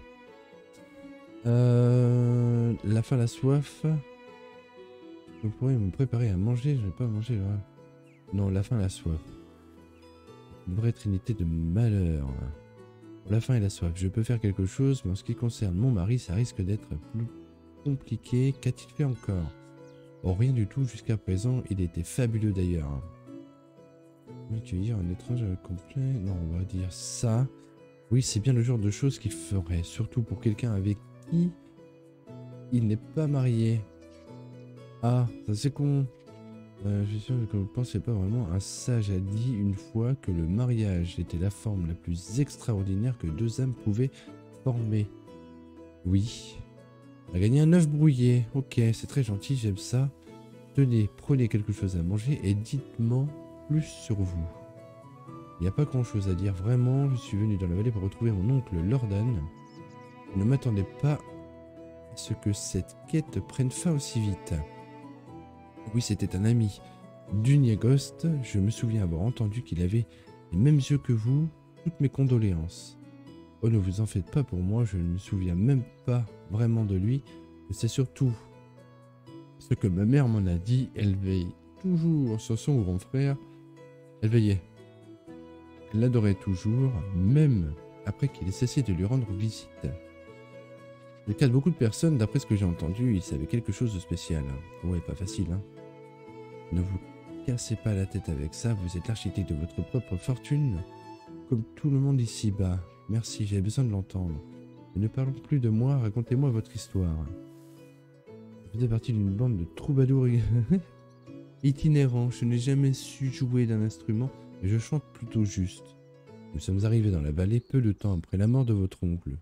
[SPEAKER 1] La faim, la soif. Vous pourriez me préparer à manger. Je n'ai pas mangé. Là. Non, la faim, la soif. Une vraie trinité de malheur. Pour la faim et la soif, je peux faire quelque chose, mais en ce qui concerne mon mari, ça risque d'être plus compliqué. Qu'a-t-il fait encore? Oh, rien du tout jusqu'à présent. Il était fabuleux d'ailleurs. Accueillir un étrange complet. Non, on va dire ça. Oui, c'est bien le genre de choses qu'il ferait, surtout pour quelqu'un avec qui il n'est pas marié. Ah, ça c'est con. Je suis sûr que vous ne pensez pas vraiment. Un sage a dit une fois que le mariage était la forme la plus extraordinaire que deux âmes pouvaient former. Oui. On a gagné un œuf brouillé. Ok, c'est très gentil, j'aime ça. Tenez, prenez quelque chose à manger et dites-moi plus sur vous. Il n'y a pas grand chose à dire, vraiment. Je suis venu dans la vallée pour retrouver mon oncle Lordan. Je ne m'attendais pas à ce que cette quête prenne fin aussi vite. Oui, c'était un ami d'Uniagost. Je me souviens avoir entendu qu'il avait les mêmes yeux que vous. Toutes mes condoléances. Oh, ne vous en faites pas pour moi, je ne me souviens même pas vraiment de lui. C'est surtout ce que ma mère m'en a dit. Elle veille toujours sur son grand frère. Elle veillait. Elle l'adorait toujours, même après qu'il ait cessé de lui rendre visite. Le cas de beaucoup de personnes, d'après ce que j'ai entendu, il savait quelque chose de spécial. Ouais, pas facile, hein. Ne vous cassez pas la tête avec ça, vous êtes l'architecte de votre propre fortune, comme tout le monde ici-bas. Merci, j'avais besoin de l'entendre. Mais ne parlons plus de moi, racontez-moi votre histoire. Vous faites partie d'une bande de troubadours itinérants. Je n'ai jamais su jouer d'un instrument, mais je chante plutôt juste. Nous sommes arrivés dans la vallée peu de temps après la mort de votre oncle.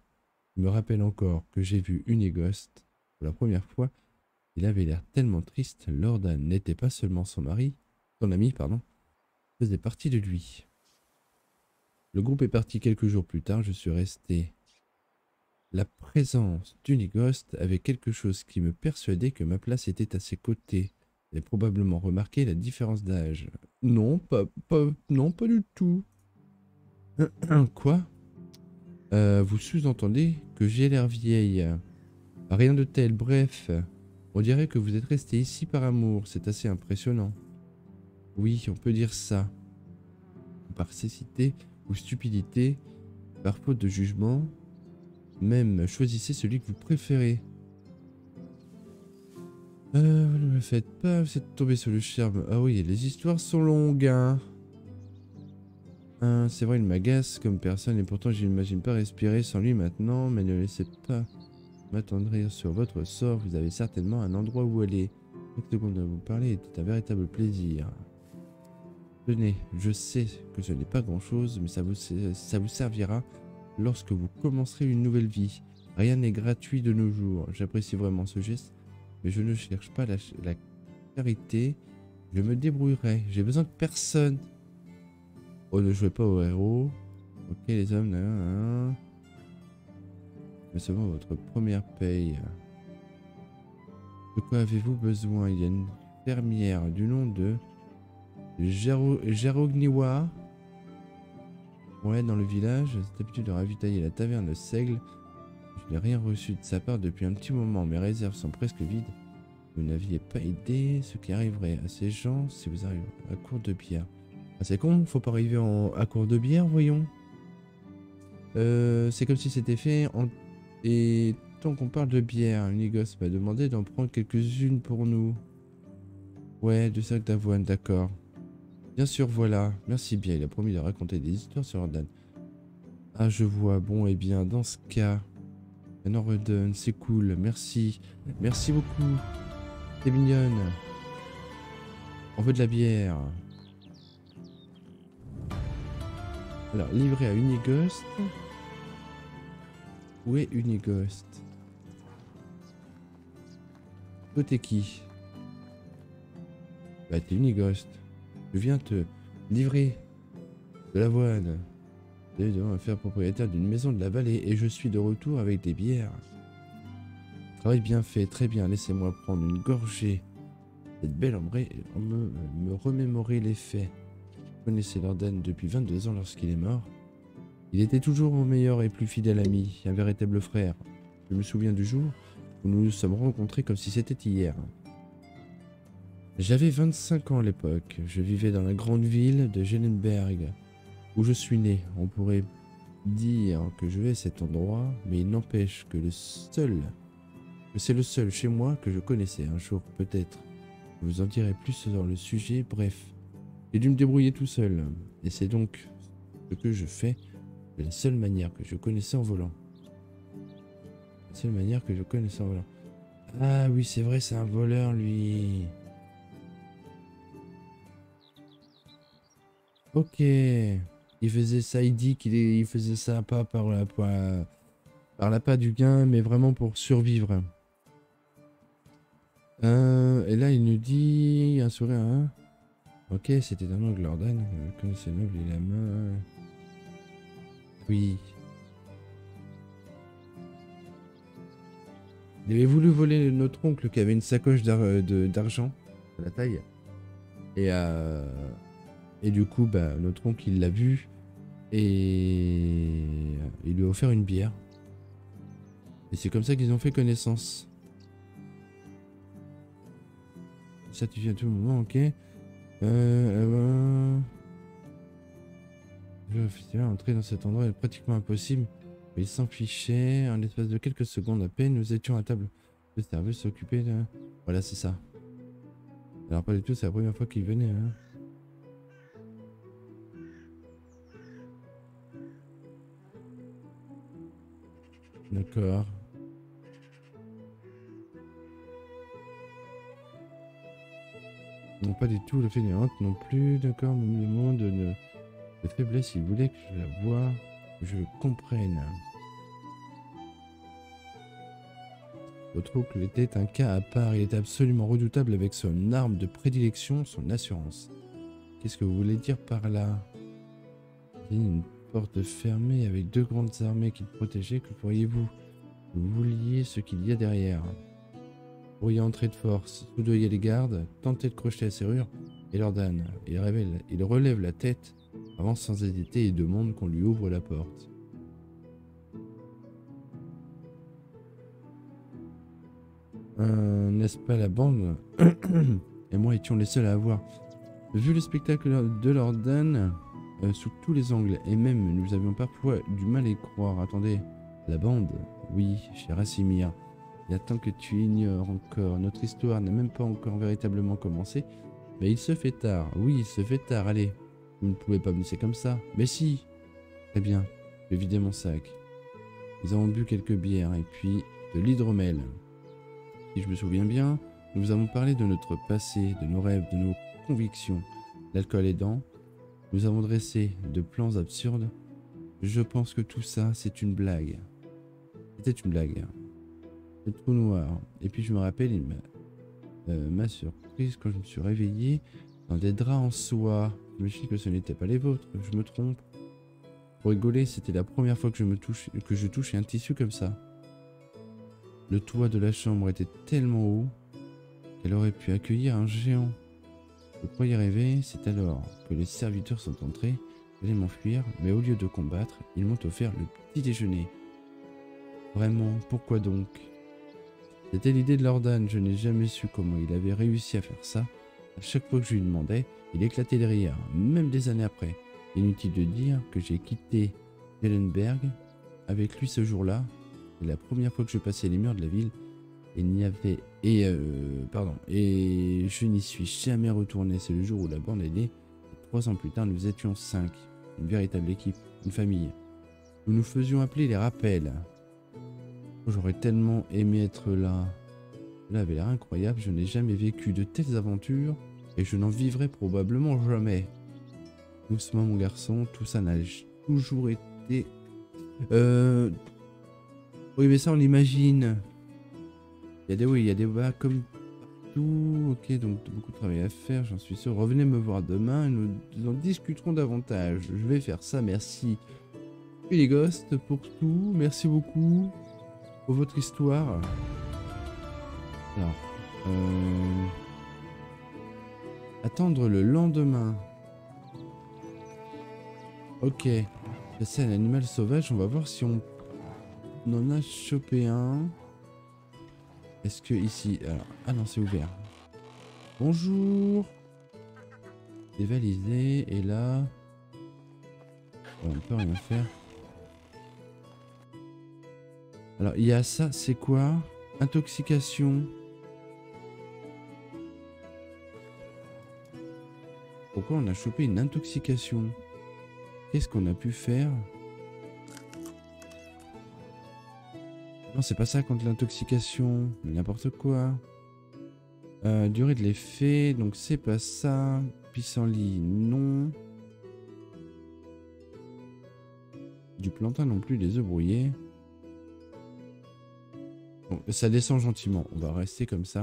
[SPEAKER 1] Je me rappelle encore que j'ai vu Unigost pour la première fois. Il avait l'air tellement triste. Lordan n'était pas seulement son mari, son ami, pardon, faisait partie de lui. Le groupe est parti quelques jours plus tard. Je suis resté. La présence d'Unigost avait quelque chose qui me persuadait que ma place était à ses côtés. Vous avez probablement remarqué la différence d'âge. Non, non, pas du tout. Quoi? Vous sous-entendez que j'ai l'air vieille? Rien de tel, bref. On dirait que vous êtes resté ici par amour, c'est assez impressionnant. Oui, on peut dire ça. Par cécité ou stupidité, par faute de jugement, même choisissez celui que vous préférez. Vous ne me faites pas, vous êtes tombé sur le charme. Ah oui, les histoires sont longues, hein. C'est vrai, il m'agace comme personne et pourtant je n'imagine pas respirer sans lui maintenant, mais ne laissez pas m'attendrir sur votre sort, vous avez certainement un endroit où aller. Chaque seconde à vous parler était un véritable plaisir. Tenez, je sais que ce n'est pas grand chose, mais ça vous servira lorsque vous commencerez une nouvelle vie. Rien n'est gratuit de nos jours, j'apprécie vraiment ce geste, mais je ne cherche pas la charité, je me débrouillerai, j'ai besoin de personne. Oh, ne jouez pas au héros. Ok, les hommes, mais seulement votre première paye. De quoi avez-vous besoin? Il y a une fermière du nom de Jarogniwa. Ouais, dans le village, cette habitude de ravitailler la taverne de Seigle. Je n'ai rien reçu de sa part depuis un petit moment. Mes réserves sont presque vides. Vous n'aviez pas idée ce qui arriverait à ces gens si vous arrivez à court de bière. Ah, c'est con, faut pas arriver à court de bière, voyons. C'est comme si c'était fait en... Et tant qu'on parle de bière, Unigos m'a demandé d'en prendre quelques-unes pour nous. Ouais, du sac d'avoine, d'accord. Bien sûr, voilà. Merci bien, il a promis de raconter des histoires sur Ordan. Ah, je vois. Bon, et bien, dans ce cas... Un Ordan, c'est cool, merci. Merci beaucoup. T'es mignonne. On veut de la bière. Alors, livré à Unigost. Où est Unigost? Toi, t'es qui? Bah, t'es Unigost. Je viens te livrer de l'avoine. Je devais faire propriétaire d'une maison de la vallée et je suis de retour avec des bières. Travail bien fait, très bien. Laissez-moi prendre une gorgée. Cette belle ombre, me remémorer les faits. Je connaissais Lordan depuis 22 ans lorsqu'il est mort. Il était toujours mon meilleur et plus fidèle ami, un véritable frère. Je me souviens du jour où nous nous sommes rencontrés comme si c'était hier. J'avais 25 ans à l'époque. Je vivais dans la grande ville de Gellenberg, où je suis né. On pourrait dire que je vais à cet endroit, mais il n'empêche que c'est le seul chez moi que je connaissais. Un jour, peut-être, je vous en dirai plus sur le sujet. Bref, j'ai dû me débrouiller tout seul. Et c'est donc ce que je fais de la seule manière que je connaissais en volant. La seule manière que je connaissais en volant. Ah oui, c'est vrai, c'est un voleur, lui. Ok. Il faisait ça, il dit qu'il faisait ça pas par l'appât du gain, mais vraiment pour survivre. Et là, il nous dit un sourire, hein. Ok, c'était un oncle Lordan. Je connaissais le noble et la main. Oui. Il avait voulu voler notre oncle qui avait une sacoche d'argent à la taille. Et du coup, bah, notre oncle, il l'a vu. Et il lui a offert une bière. Et c'est comme ça qu'ils ont fait connaissance. Ça, tu viens à tout moment, ok. Le festival, entrer dans cet endroit est pratiquement impossible. Mais il s'en fichait. En l'espace de quelques secondes à peine, nous étions à table. Le serveur s'occupait de... Voilà, c'est ça. Alors pas du tout, c'est la première fois qu'il venait. Hein. D'accord. Non, pas du tout, le fait des honte non plus. D'accord, même le monde de faiblesse, il voulait que je la voie, que je comprenne. Patrocle était un cas à part, il était absolument redoutable avec son arme de prédilection, son assurance. Qu'est-ce que vous voulez dire par là? Une porte fermée avec 2 grandes armées qui le protégeaient, que pourriez-vous? Vous vouliez ce qu'il y a derrière. Vous pourriez entrer de force, soudoyer les gardes, tenter de crocheter la serrure, et l'ordonne. Il relève la tête, avance sans hésiter et demande qu'on lui ouvre la porte. N'est-ce pas la bande? Et moi étions les seuls à avoir vu le spectacle de Lordan sous tous les angles, et même nous avions parfois du mal à y croire. Attendez, la bande? Oui, cher Asimir, il y a tant que tu ignores encore, notre histoire n'a même pas encore véritablement commencé, mais il se fait tard, oui, il se fait tard, allez, vous ne pouvez pas me laisser comme ça, mais si. Très bien, je vais vider mon sac. Nous avons bu quelques bières, et puis de l'hydromel. Si je me souviens bien, nous avons parlé de notre passé, de nos rêves, de nos convictions. L'alcool aidant, nous avons dressé de plans absurdes. Je pense que tout ça, c'est une blague. C'était une blague. Le trou noir. Et puis je me rappelle ma surprise quand je me suis réveillé dans des draps en soie. Je me suis dit que ce n'était pas les vôtres, je me trompe. Pour rigoler, c'était la première fois que je touchais un tissu comme ça. Le toit de la chambre était tellement haut qu'elle aurait pu accueillir un géant. Je croyais rêver, c'est alors que les serviteurs sont entrés, j'allais m'enfuir, mais au lieu de combattre, ils m'ont offert le petit déjeuner. Vraiment, pourquoi donc? C'était l'idée de Lordan, je n'ai jamais su comment il avait réussi à faire ça. À chaque fois que je lui demandais, il éclatait de rire, même des années après. Inutile de dire que j'ai quitté Hellenberg avec lui ce jour-là. C'est la première fois que je passais les murs de la ville. Et je n'y suis jamais retourné. C'est le jour où la bande est née. 3 ans plus tard, nous étions 5. Une véritable équipe, une famille. Nous nous faisions appeler les rappels. J'aurais tellement aimé être là. Cela avait l'air incroyable. Je n'ai jamais vécu de telles aventures. Et je n'en vivrai probablement jamais. Doucement, mon garçon. Tout ça n'a toujours été... Oui, mais ça, on l'imagine. Il y a des bas comme partout. Ok, donc beaucoup de travail à faire, j'en suis sûr. Revenez me voir demain et nous en discuterons davantage. Je vais faire ça, merci. Et les ghosts pour tout. Merci beaucoup pour votre histoire. Alors, attendre le lendemain. Ok. C'est un animal sauvage, on va voir si on en a chopé un. Est-ce que ici... Alors, ah non, c'est ouvert. Bonjour. Dévalisé. Et là... on peut rien faire. Alors, il y a ça. C'est quoi? Intoxication. Pourquoi on a chopé une intoxication? Qu'est-ce qu'on a pu faire? Non, c'est pas ça contre l'intoxication. N'importe quoi. Durée de l'effet, donc c'est pas ça. Pissenlit, non. Du plantain non plus, des œufs brouillés. Bon, ça descend gentiment. On va rester comme ça.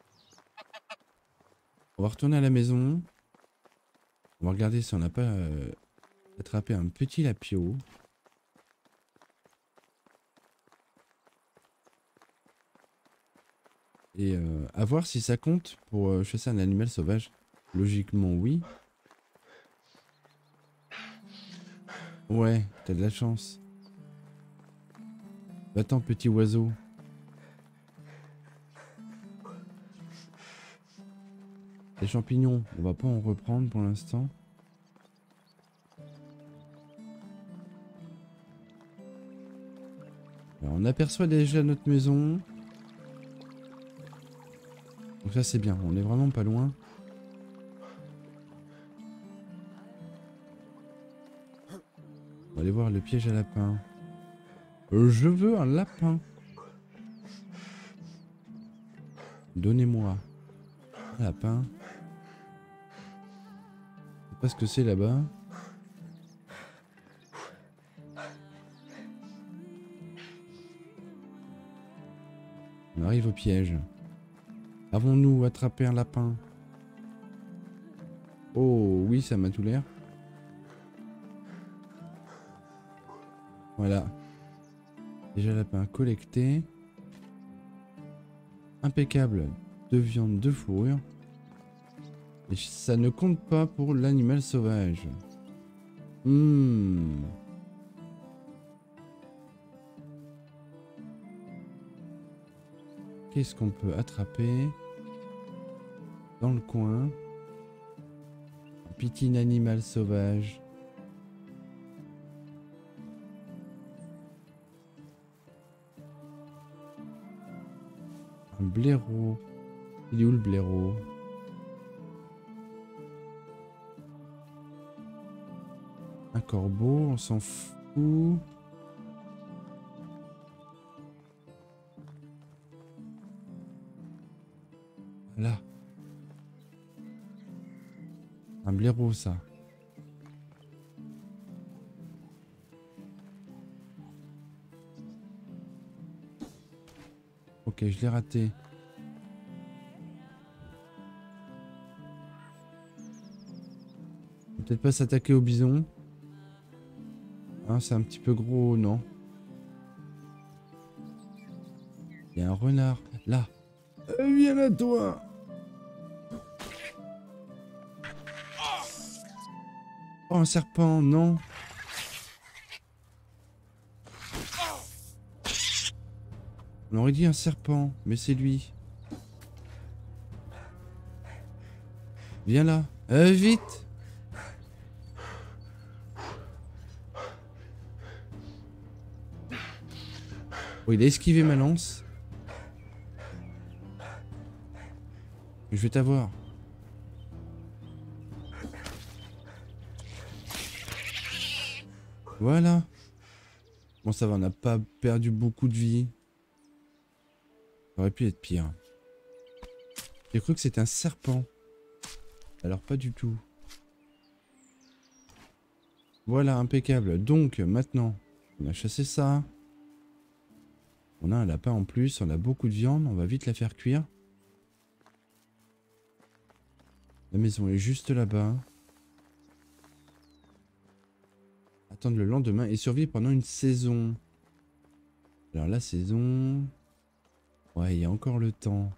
[SPEAKER 1] On va retourner à la maison. On va regarder si on n'a pas attrapé un petit lapio. Et à voir si ça compte pour chasser un animal sauvage. Logiquement, oui. Ouais, t'as de la chance. Va-t'en, petit oiseau. Les champignons, on va pas en reprendre pour l'instant. On aperçoit déjà notre maison. Donc ça c'est bien, on est vraiment pas loin. On va aller voir le piège à lapin. Je veux un lapin. Donnez-moi un lapin. Je sais pas ce que c'est là-bas.
[SPEAKER 3] On arrive au piège. Avons-nous attrapé un lapin? Oh oui, ça m'a tout l'air. Voilà. Déjà lapin collecté. Impeccable. 2 viandes, 2 fourrures. Et ça ne compte pas pour l'animal sauvage. Qu'est-ce qu'on peut attraper dans le coin? Un petit animal sauvage. Un blaireau. Il est où le blaireau? Un corbeau, on s'en fout. Là. Un blaireau, ça. Ok, je l'ai raté. Peut-être pas s'attaquer au bison. Hein, c'est un petit peu gros, non? Il y a un renard. Là. Viens là, toi! Oh, un serpent, non? On aurait dit un serpent, mais c'est lui. Viens là. Vite! Oh, il a esquivé ma lance. Je vais t'avoir. Voilà. Bon, ça va, on n'a pas perdu beaucoup de vie. Ça aurait pu être pire. J'ai cru que c'était un serpent. Alors pas du tout. Voilà, impeccable. Donc, maintenant, on a chassé ça. On a un lapin en plus, on a beaucoup de viande, on va vite la faire cuire. La maison est juste là-bas. Attendre le lendemain et survivre pendant une saison. Alors la saison... Ouais, il y a encore le temps.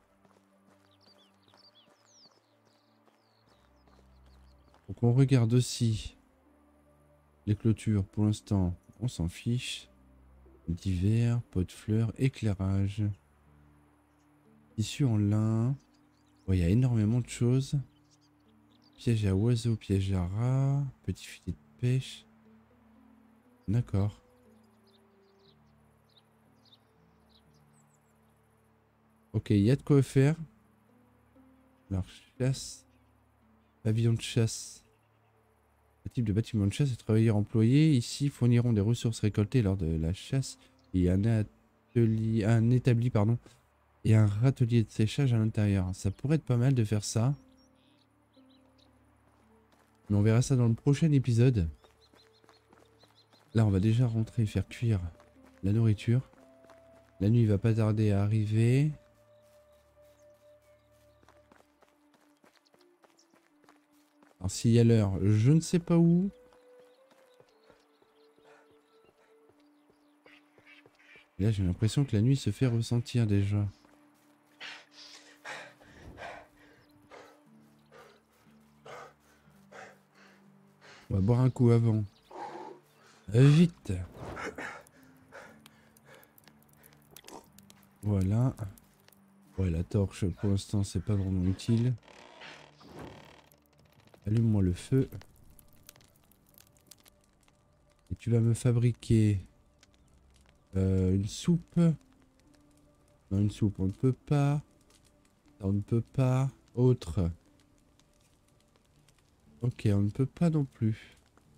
[SPEAKER 3] Donc on regarde aussi les clôtures. Pour l'instant, on s'en fiche. Divers, pot de fleurs, éclairage. Tissu en lin. Ouais, il y a énormément de choses. Piège à oiseaux, piège à rats, petit filet de pêche. D'accord. Ok, il y a de quoi faire. Alors, chasse. Pavillon de chasse. Le type de bâtiment de chasse et travailleurs employés ici fourniront des ressources récoltées lors de la chasse. Il y a un atelier, un établi, pardon, et un râtelier de séchage à l'intérieur. Ça pourrait être pas mal de faire ça. Mais on verra ça dans le prochain épisode. Là, on va déjà rentrer et faire cuire la nourriture. La nuit va pas tarder à arriver. Alors s'il y a l'heure, je ne sais pas où. Et là, j'ai l'impression que la nuit se fait ressentir déjà. On va boire un coup avant. Vite. Voilà. Ouais, la torche, pour l'instant, c'est pas vraiment utile. Allume-moi le feu. Et tu vas me fabriquer une soupe. Non, une soupe, on ne peut pas. On ne peut pas. Autre. Ok, on ne peut pas non plus.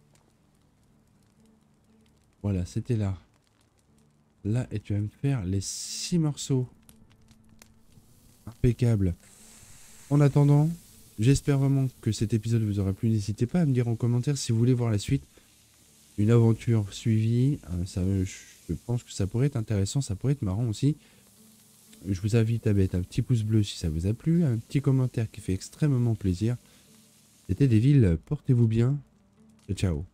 [SPEAKER 3] Voilà, c'était là. Là, et tu vas me faire les 6 morceaux. Impeccable. En attendant, j'espère vraiment que cet épisode vous aura plu. N'hésitez pas à me dire en commentaire si vous voulez voir la suite. Une aventure suivie. Ça, je pense que ça pourrait être intéressant, ça pourrait être marrant aussi. Je vous invite à mettre un petit pouce bleu si ça vous a plu, un petit commentaire qui fait extrêmement plaisir. C'était Devil, portez-vous bien. Ciao, ciao.